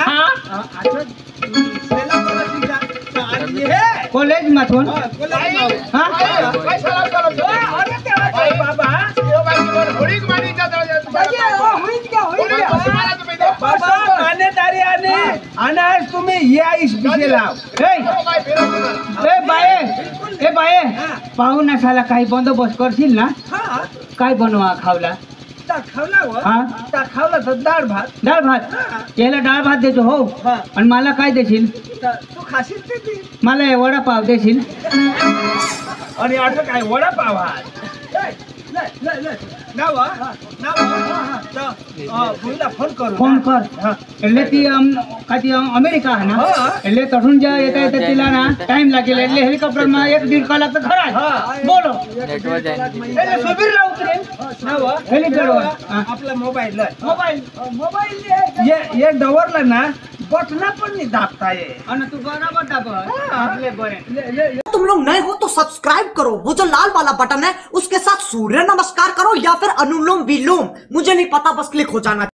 कॉलेज माथून हाँ आज तुम्ही या इस विषय लाव ए बाये पाहुणा साला काही बंदोबस्त करशील ना काय बनवा खावला खावला तर डाळ भात याला डाळ भात देतो हो आणि मला काय देशील तू खाशील ते मला हे वडापाव देशील आणि असं काय वडापाव फोन कर એટલે ती કાતી અમેરિકા હે ના એટલે તઠું જા એતા એતા तिला ना टाइम लागेल એટલે હેલિકોપ્ટર માં 1.5 કલાક તો ખરા બોલો એટલે સુબીર લા ઉતરે હેલિકોપ્ટર आपला मोबाईल ये डवरला ना बटना पण नाही दाबता ये અને તું બરાબર દાબ आपले बरे तुम लोग नए हो तो सब्सक्राइब करो, वो जो लाल वाला बटन है उसके साथ सूर्य नमस्कार करो या फिर अनुलोम विलोम, मुझे नहीं पता, बस क्लिक हो जाना।